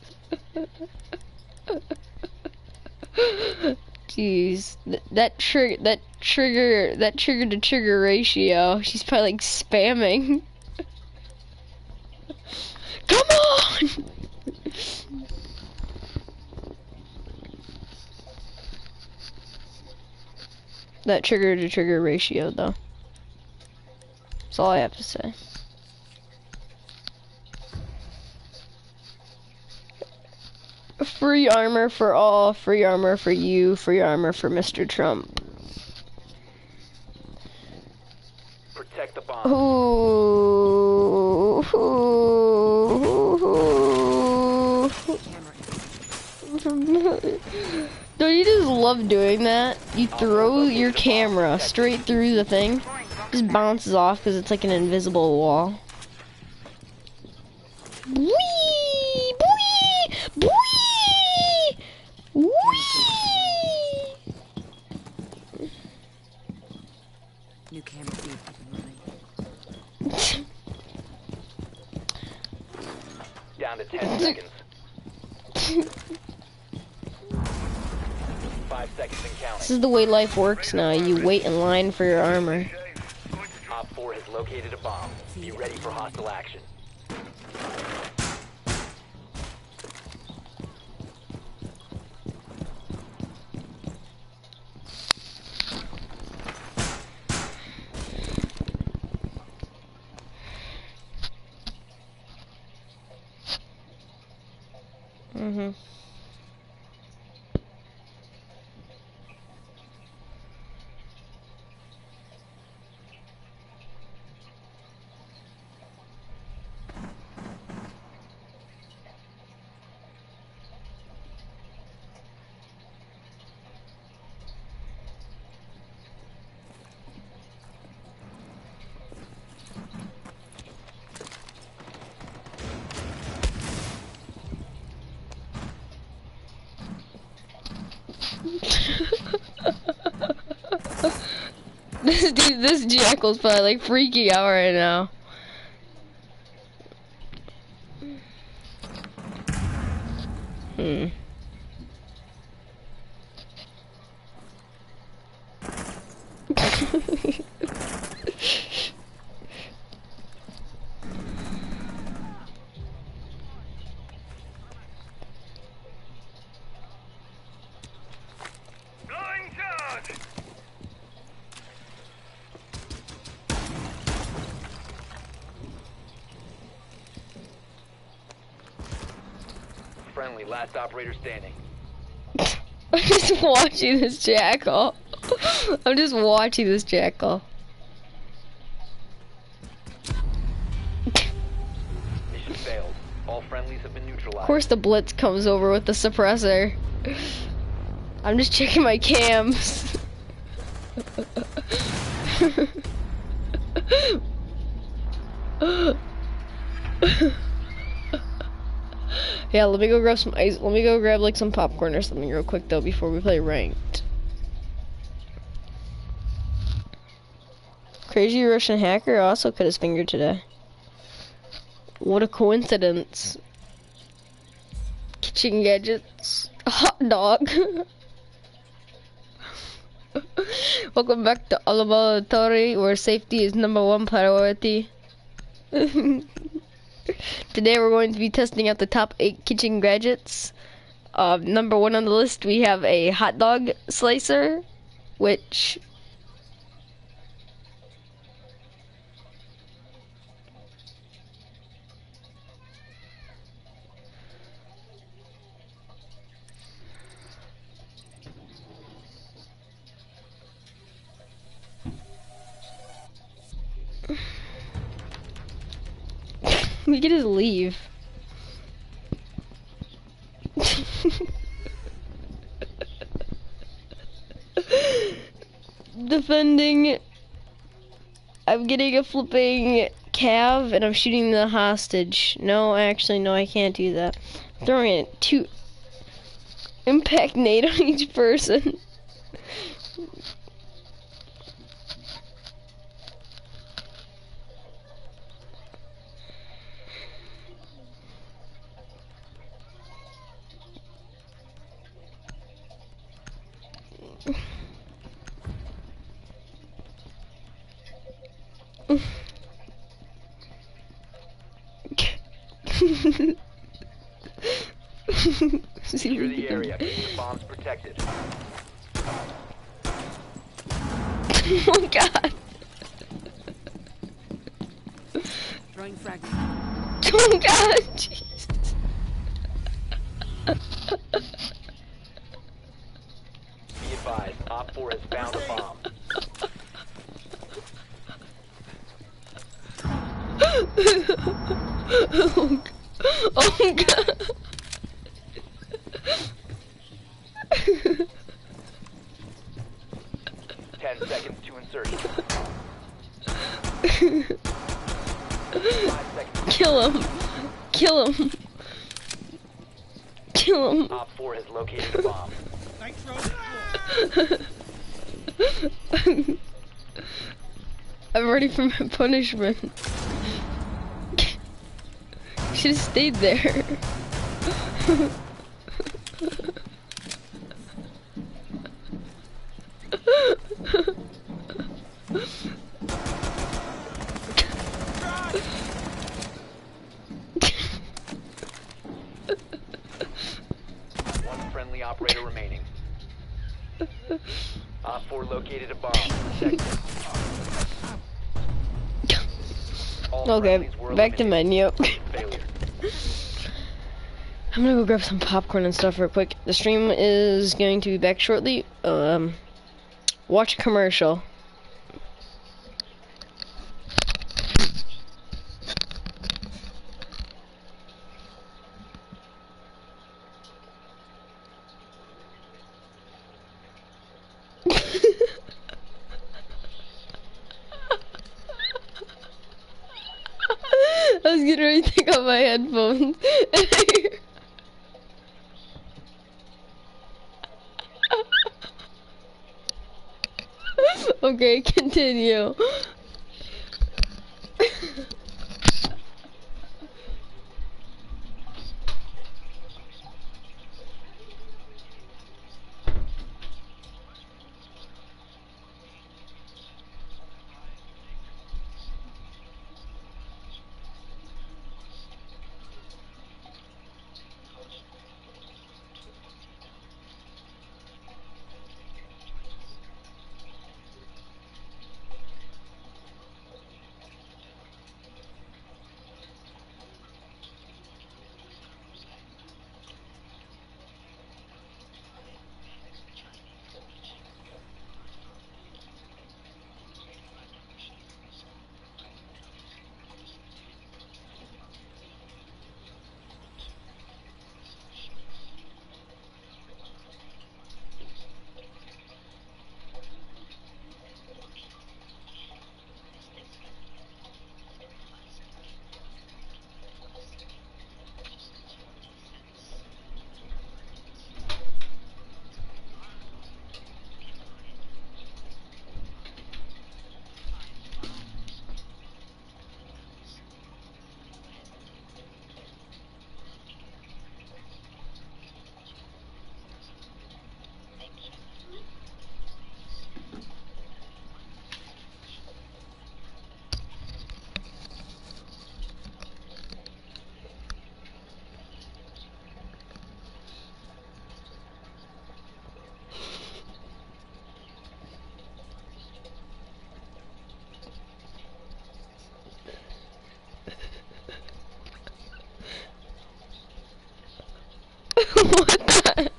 Jeez, that trigger to trigger ratio. She's probably like spamming. Come on! That trigger to trigger ratio, though. That's all I have to say. Free armor for all, free armor for you, free armor for Mr. Trump. Protect the bomb. Ooh. Don't you just love doing that? You throw your camera straight through the thing, just bounces off because it's like an invisible wall. Whee! Whee! Whee! Whee! New camera feed up and running. Down to 10 seconds. 5 seconds and This counting. is the way life works now. You wait in line for your armor. Op 4 has located a bomb. Be ready for hostile action. Mm-hmm. This Jackal's probably like freaking out right now. Blowing charge! Friendly, last operator standing. I'm just watching this Jackal. I'm just watching this Jackal. Mission failed. All friendlies have been neutralized. Of course the Blitz comes over with the suppressor. I'm just checking my cams. Yeah, let me go grab some ice. Let me go grab like some popcorn or something real quick though before we play ranked. Crazy Russian hacker also cut his finger today. What a coincidence. Kitchen gadgets. Hot dog. Welcome back to Laboratory, where safety is #1 priority. Today we're going to be testing out the top 8 kitchen gadgets. #1 on the list, we have a hot dog slicer, which... we can just leave. Defending. I'm getting a flipping cav and I'm shooting the hostage. No, actually, no, I can't do that. I'm throwing it 2 impact nade on each person. Secure the area. Keep the bombs protected. Oh god. Throwing fragment. Oh god. Jesus. Be advised, Op 4 has found a bomb. Oh god. 10 seconds to insert. 5 seconds. Kill him. Kill him. Kill him. Op 4 has located a bomb. I'm ready for my punishment. Should have stayed there. One friendly operator remaining. Op 4 located a bomb. Protect it. All Okay, friendlies were back to eliminated. menu. Failure. I'm gonna go grab some popcorn and stuff real quick. The stream is going to be back shortly. Watch a commercial. I was getting ready to take off my headphones. Okay, continue. What the heck?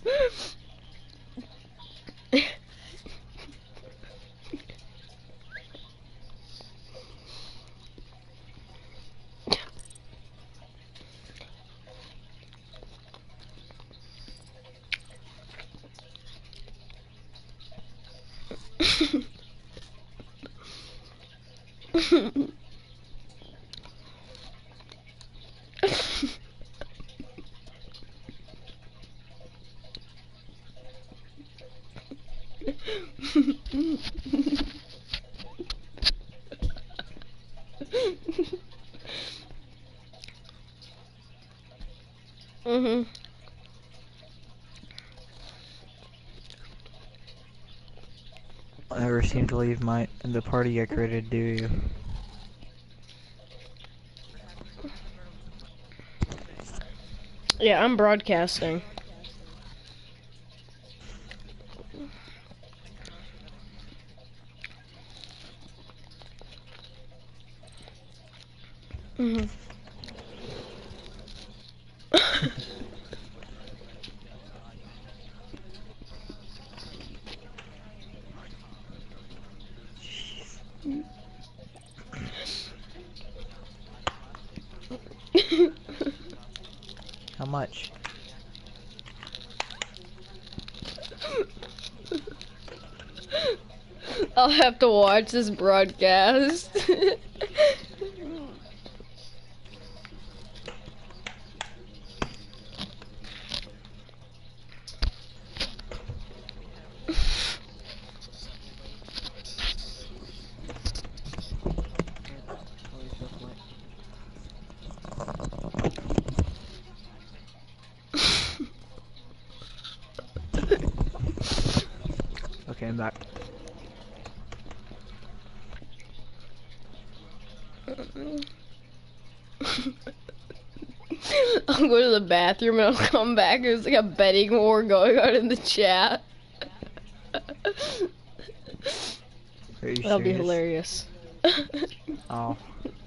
Mhm. Never seem to leave the party I created, do you? Yeah, I'm broadcasting. Mhm. How much? I'll have to watch this broadcast. Okay, I'm back. I'll go to the bathroom and I'll come back. There's like a betting war going on in the chat. Are you That'll be serious? hilarious. Oh.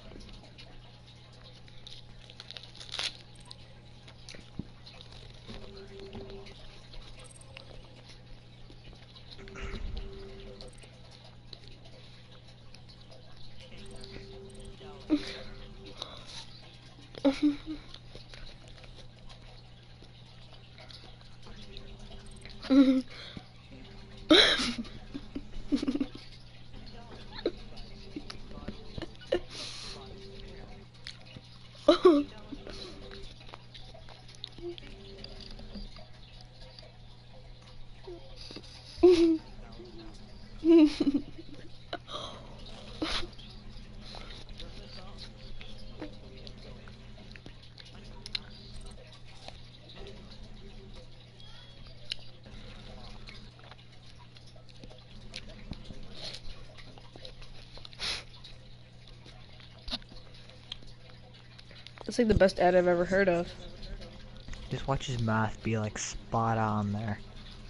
That's like the best ad I've ever heard of. Just watch his math be like spot on there.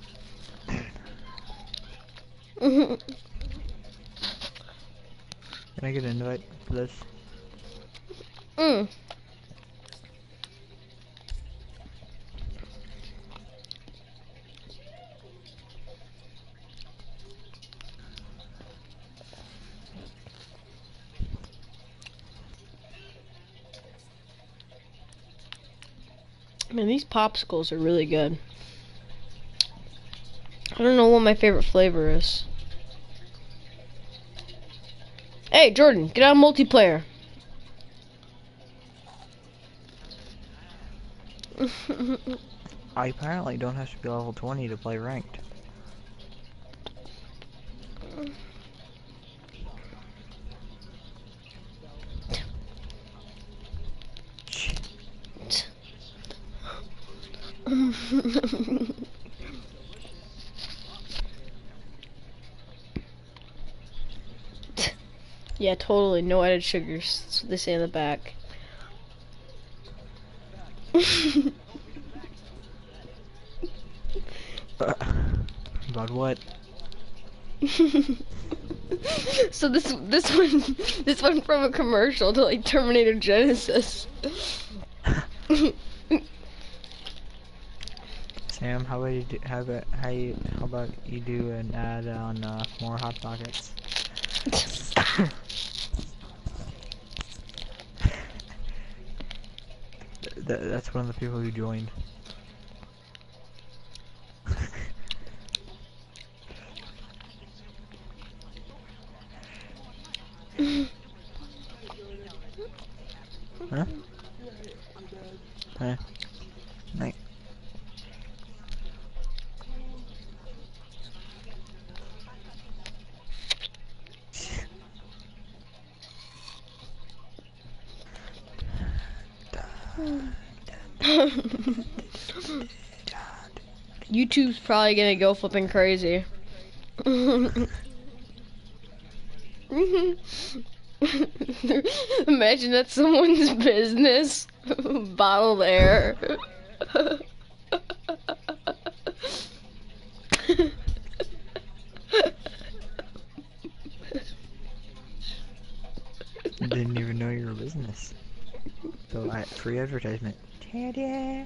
Can I get an invite for this? Mm. Man, these popsicles are really good. I don't know what my favorite flavor is. Hey, Jordan, get on multiplayer. I apparently don't have to be level 20 to play ranked. Yeah, totally. No added sugars. That's what they say in the back. About what? So this one from a commercial to like Terminator Genesis. Sam Sam, how about you do, how about you do an ad on more hot pockets? That's one of the people who joined. Huh? Huh? Night. YouTube's probably gonna go flipping crazy. Imagine that's someone's business. Bottled air. Didn't even know you were a business. So free advertisement. Ta-da!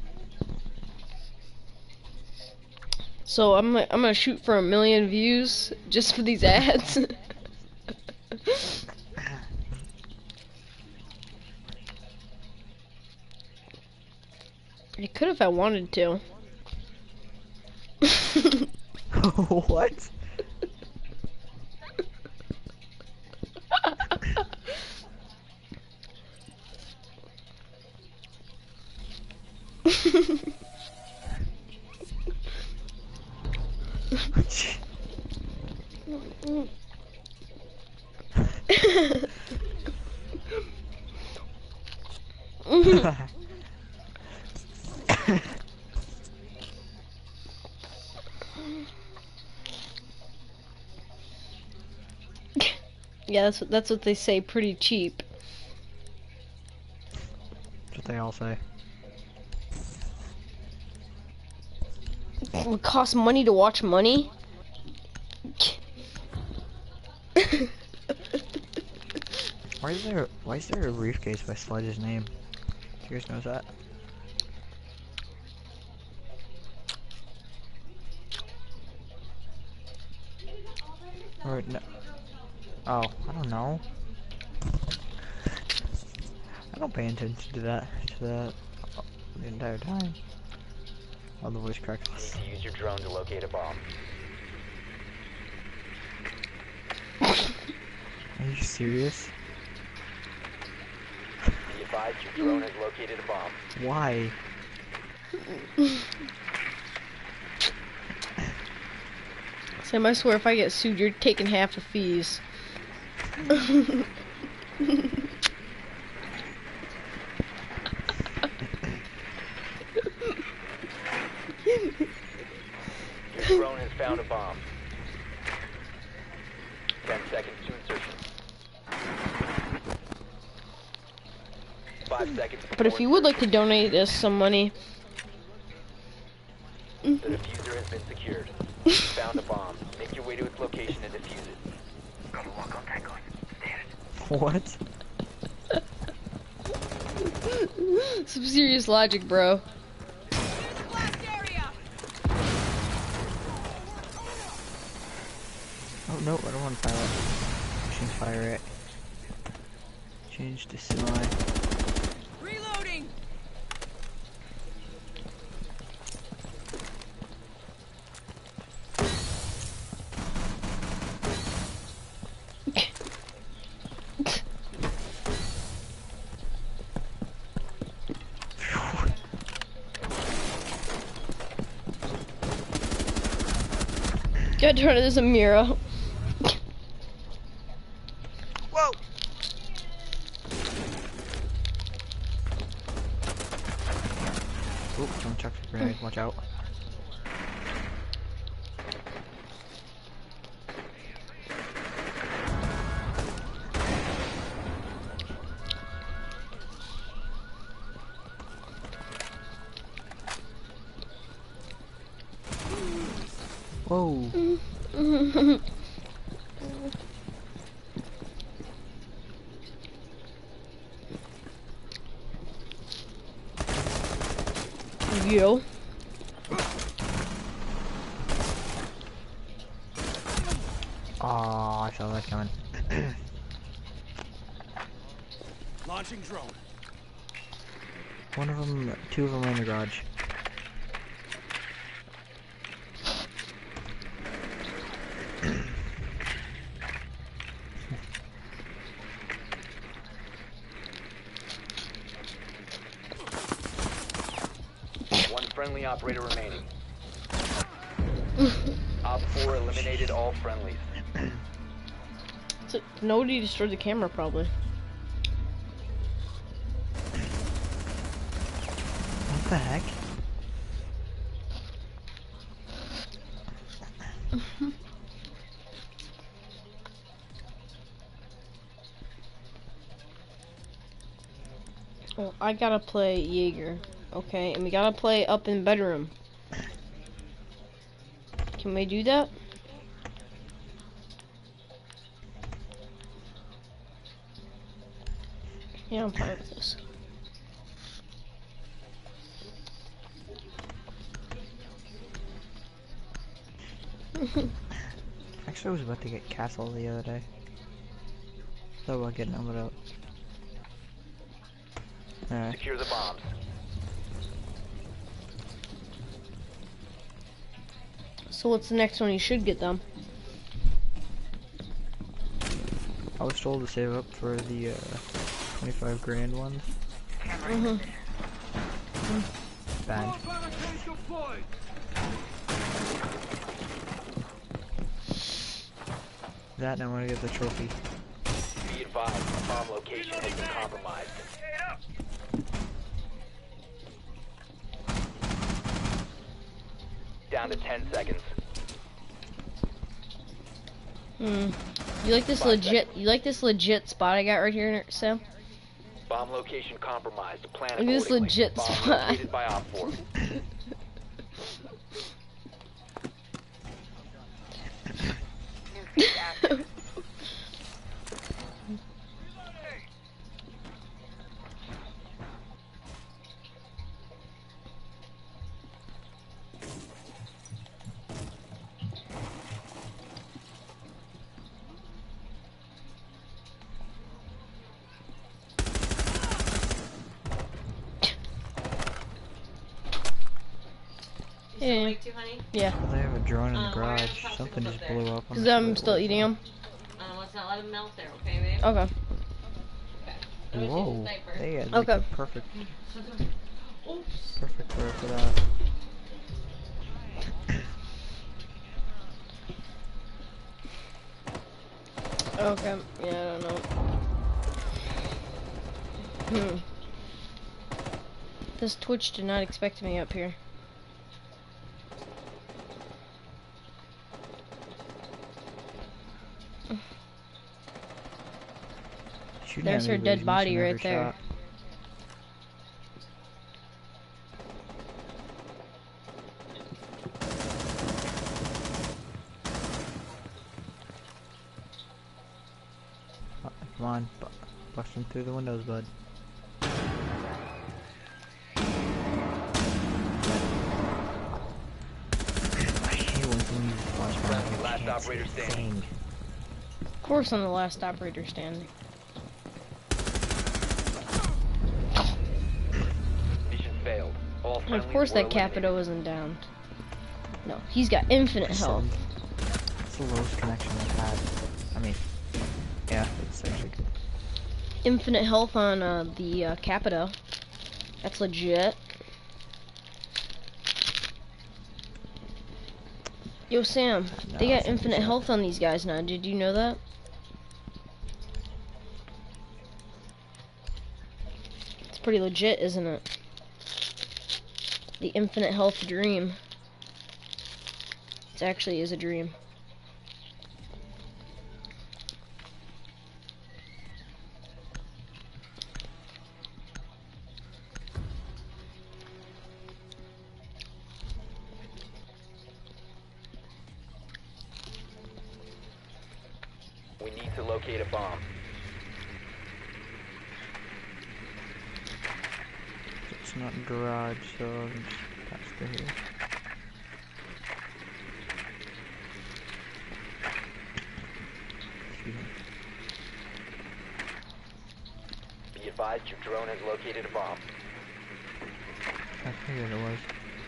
So I'm gonna shoot for 1 million views just for these ads. I could if I wanted to. What? Yeah, that's what they say. Pretty cheap. That's what they all say. It would cost money to watch money. Why is there a briefcase by Sledge's name? Do you guys know that? Or no? Oh, I don't know. I don't pay attention to that the entire time. Oh, the voice cracked. You use your drone to locate a bomb. Are you serious? Be advised your drone has located a bomb. Why? Sam, I swear if I get sued, you're taking half the fees. Your drone has found a bomb. 10 seconds to insertion. 5 seconds. But if you would like to donate us some money, The diffuser has been secured. You found a bomb. Make your way to its location and defuse it. What? some serious logic, bro. Oh no, I don't want to fire it. Change fire it. Change to semi. Reloading. God darn it, there's a mirror. Whoa! Oop, someone chucked a grenade, watch out. Whoa. You. Oh, I saw that coming. Launching drone. Two of them are in the garage. One friendly operator remaining. Op 4 eliminated all friendlies. So nobody destroyed the camera, probably. What the heck? Well, I gotta play Jaeger, okay? And we gotta play up in bedroom. Can we do that? Yeah, I'm fine with this. Actually, I was about to get Castle the other day. Thought about getting them, but alright. Secure the bombs. So what's the next one you should get them? I was told to save up for the 25 grand ones. Mm-hmm. Bad. That and I want to get the trophy. Be advised, the bomb location has been compromised. Down to 10 seconds. You like this legit? You like this legit spot I got right here, Sam? Bomb location compromised. Plan Look at this accordingly. legit Bomb spot. located by Op 4. Yeah. Like 2, honey? Yeah. They have a drone in the We're gonna garage. pop Something pickles just up there. blew up. Cause I'm still eating them. Let's not let him melt there, okay, babe? Okay. Let me change Whoa. his diaper. They had like Okay. the perfect Oops. wear for that. Okay. Yeah, I don't know. This Twitch did not expect me up here. Shooting There's at me, her but dead he's body missing every right there. shot. Come on, busting through the windows, bud. I hate when someone uses flashbang. I Last can't operator see a standing. thing. Of course, I'm the last operator standing. Mission failed. All And friendlies of course, were that eliminated. Capito isn't down. No, he's got infinite health. It's the lowest connection I've had. I mean, yeah, it's actually good. Infinite health on the Capito. That's legit. Yo, Sam, No, they got it's infinite legit. health on these guys now. Did you know that? It's pretty legit, isn't it? The infinite health dream. It actually is a dream. We need to locate a bomb. It's not in garage, so I'm just pass through here. advised your drone has located a bomb. I figured it was.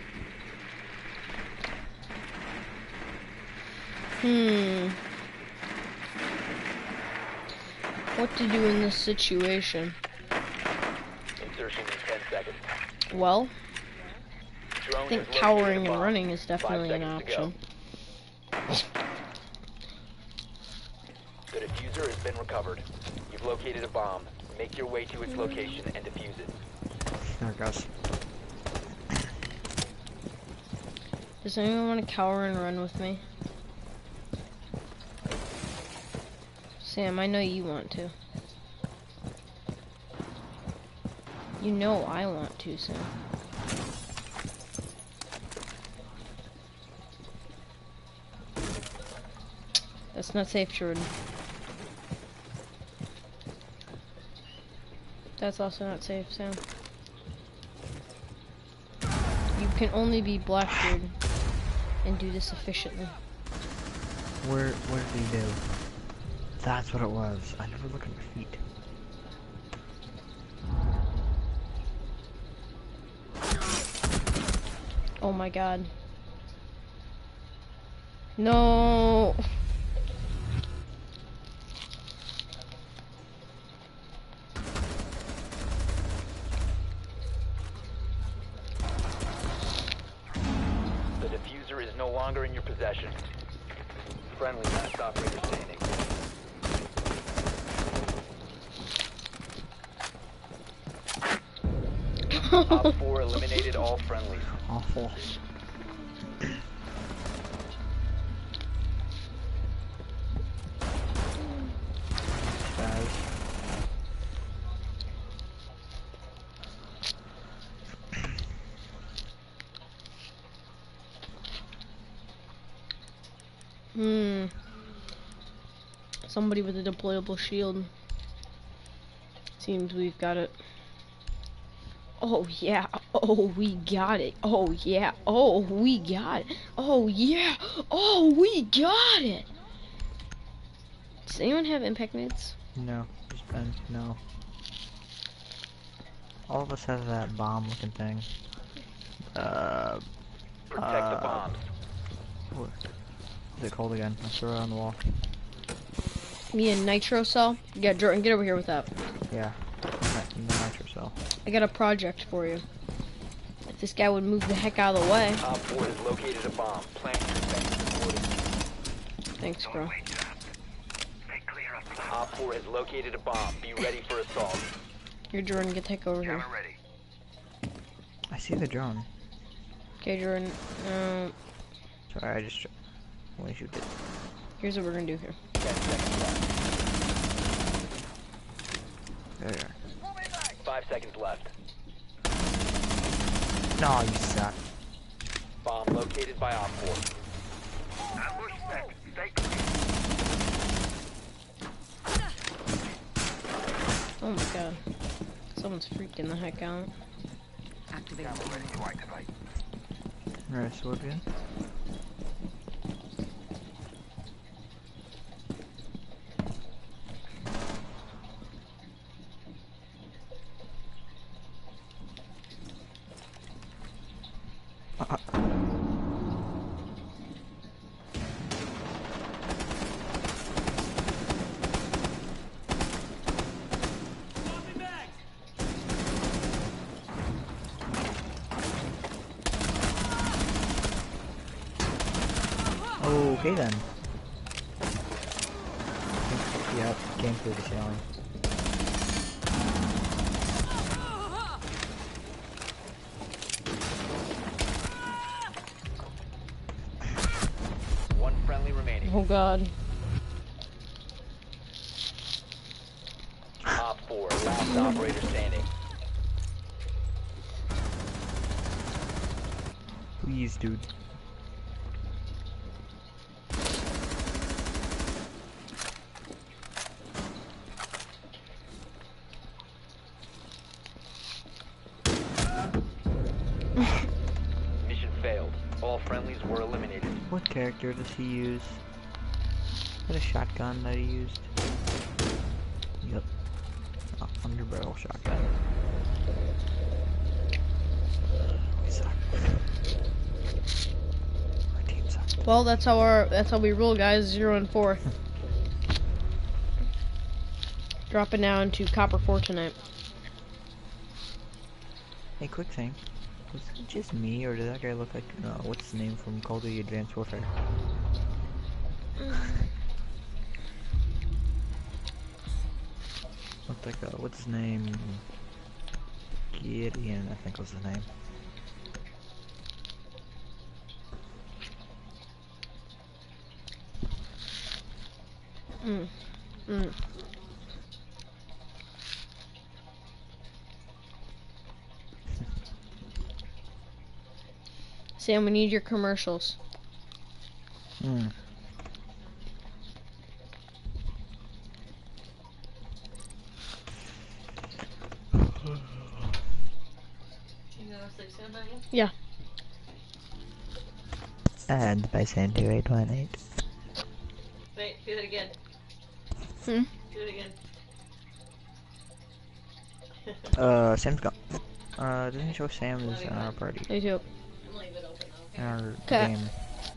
What to do in this situation? Insertion in 10 seconds. Well, Drone I think has located cowering a and bomb. running is 5 definitely an seconds to go. option. The diffuser has been recovered. You've located a bomb. Make your way to its location and defuse it. There it goes. Does anyone want to cower and run with me? Sam, I know you want to. You know I want to, Sam. That's not safe, Jordan. That's also not safe, Sam. You can only be Blackbeard and do this efficiently. What did he do? That's what it was. I never look at my feet. Oh my god. No. The diffuser is no longer in your possession. Friendly last operator standing. Op 4 eliminated all friendlies. Awful. Guys. Somebody with a deployable shield. Seems we've got it. Oh yeah, oh we got it. Oh yeah, oh we got it. Oh yeah, oh we got it. Does anyone have impact nades? No, just Ben. No. All of us have that bomb-looking thing. Protect the bombs. What is it called again? Let's throw it on the wall. Me and nitro cell? Yeah, Jordan, get over here with that. Yeah. The nitro cell. I got a project for you. If this guy would move the heck out of the way. Op 4 has located a bomb. Plant your defense accordingly. Thanks, bro. Op 4 has located a bomb. Be ready for assault. Here, Jordan, get the heck over here. I see the drone. Okay, Jordan. Sorry, I just... Let me shoot it. Here's what we're gonna do here. 10 seconds left. There you are. 5 seconds left. No, you suck. Bomb located by Op 4. Oh my god. Someone's freaking the heck out. Activate. Alright, so again. Okay then. Yep, came through the ceiling. One friendly remaining. Oh god. Op 4, last operator standing. Please, dude. Mission failed. All friendlies were eliminated. What character does he use? Is that a shotgun that he used? Yep. 100%. barrel shotgun. We suck. Our team sucks. Well, that's how we roll, guys. 0 and 4. Dropping down to Copper 4 tonight. Hey, quick thing. Was it just me, or did that guy look like, what's his name from Call of Duty Advanced Warfare? Looked like, what's his name? Gideon, I think was his name. Sam, we need your commercials. Yeah. And by saying 2818. Wait, do that again. Do it again. Sam's gone. Doesn't show Sam is in our party. Me too. In our 'Kay. game.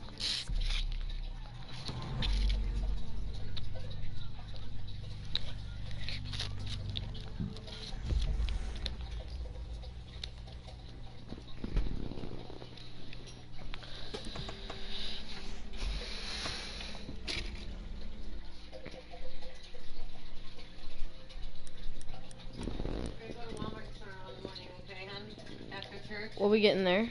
What we getting there?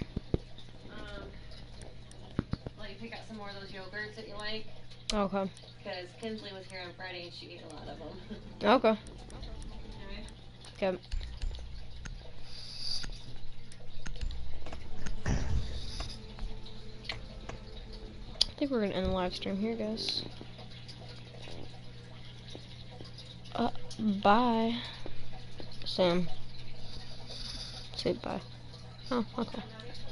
Let you pick out some more of those yogurts that you like. Okay. Because Kinsley was here on Friday and she ate a lot of them. Okay. Alright. Okay. I think we're gonna end the live stream here, guys. Bye. Sam. Say bye. Oh, okay.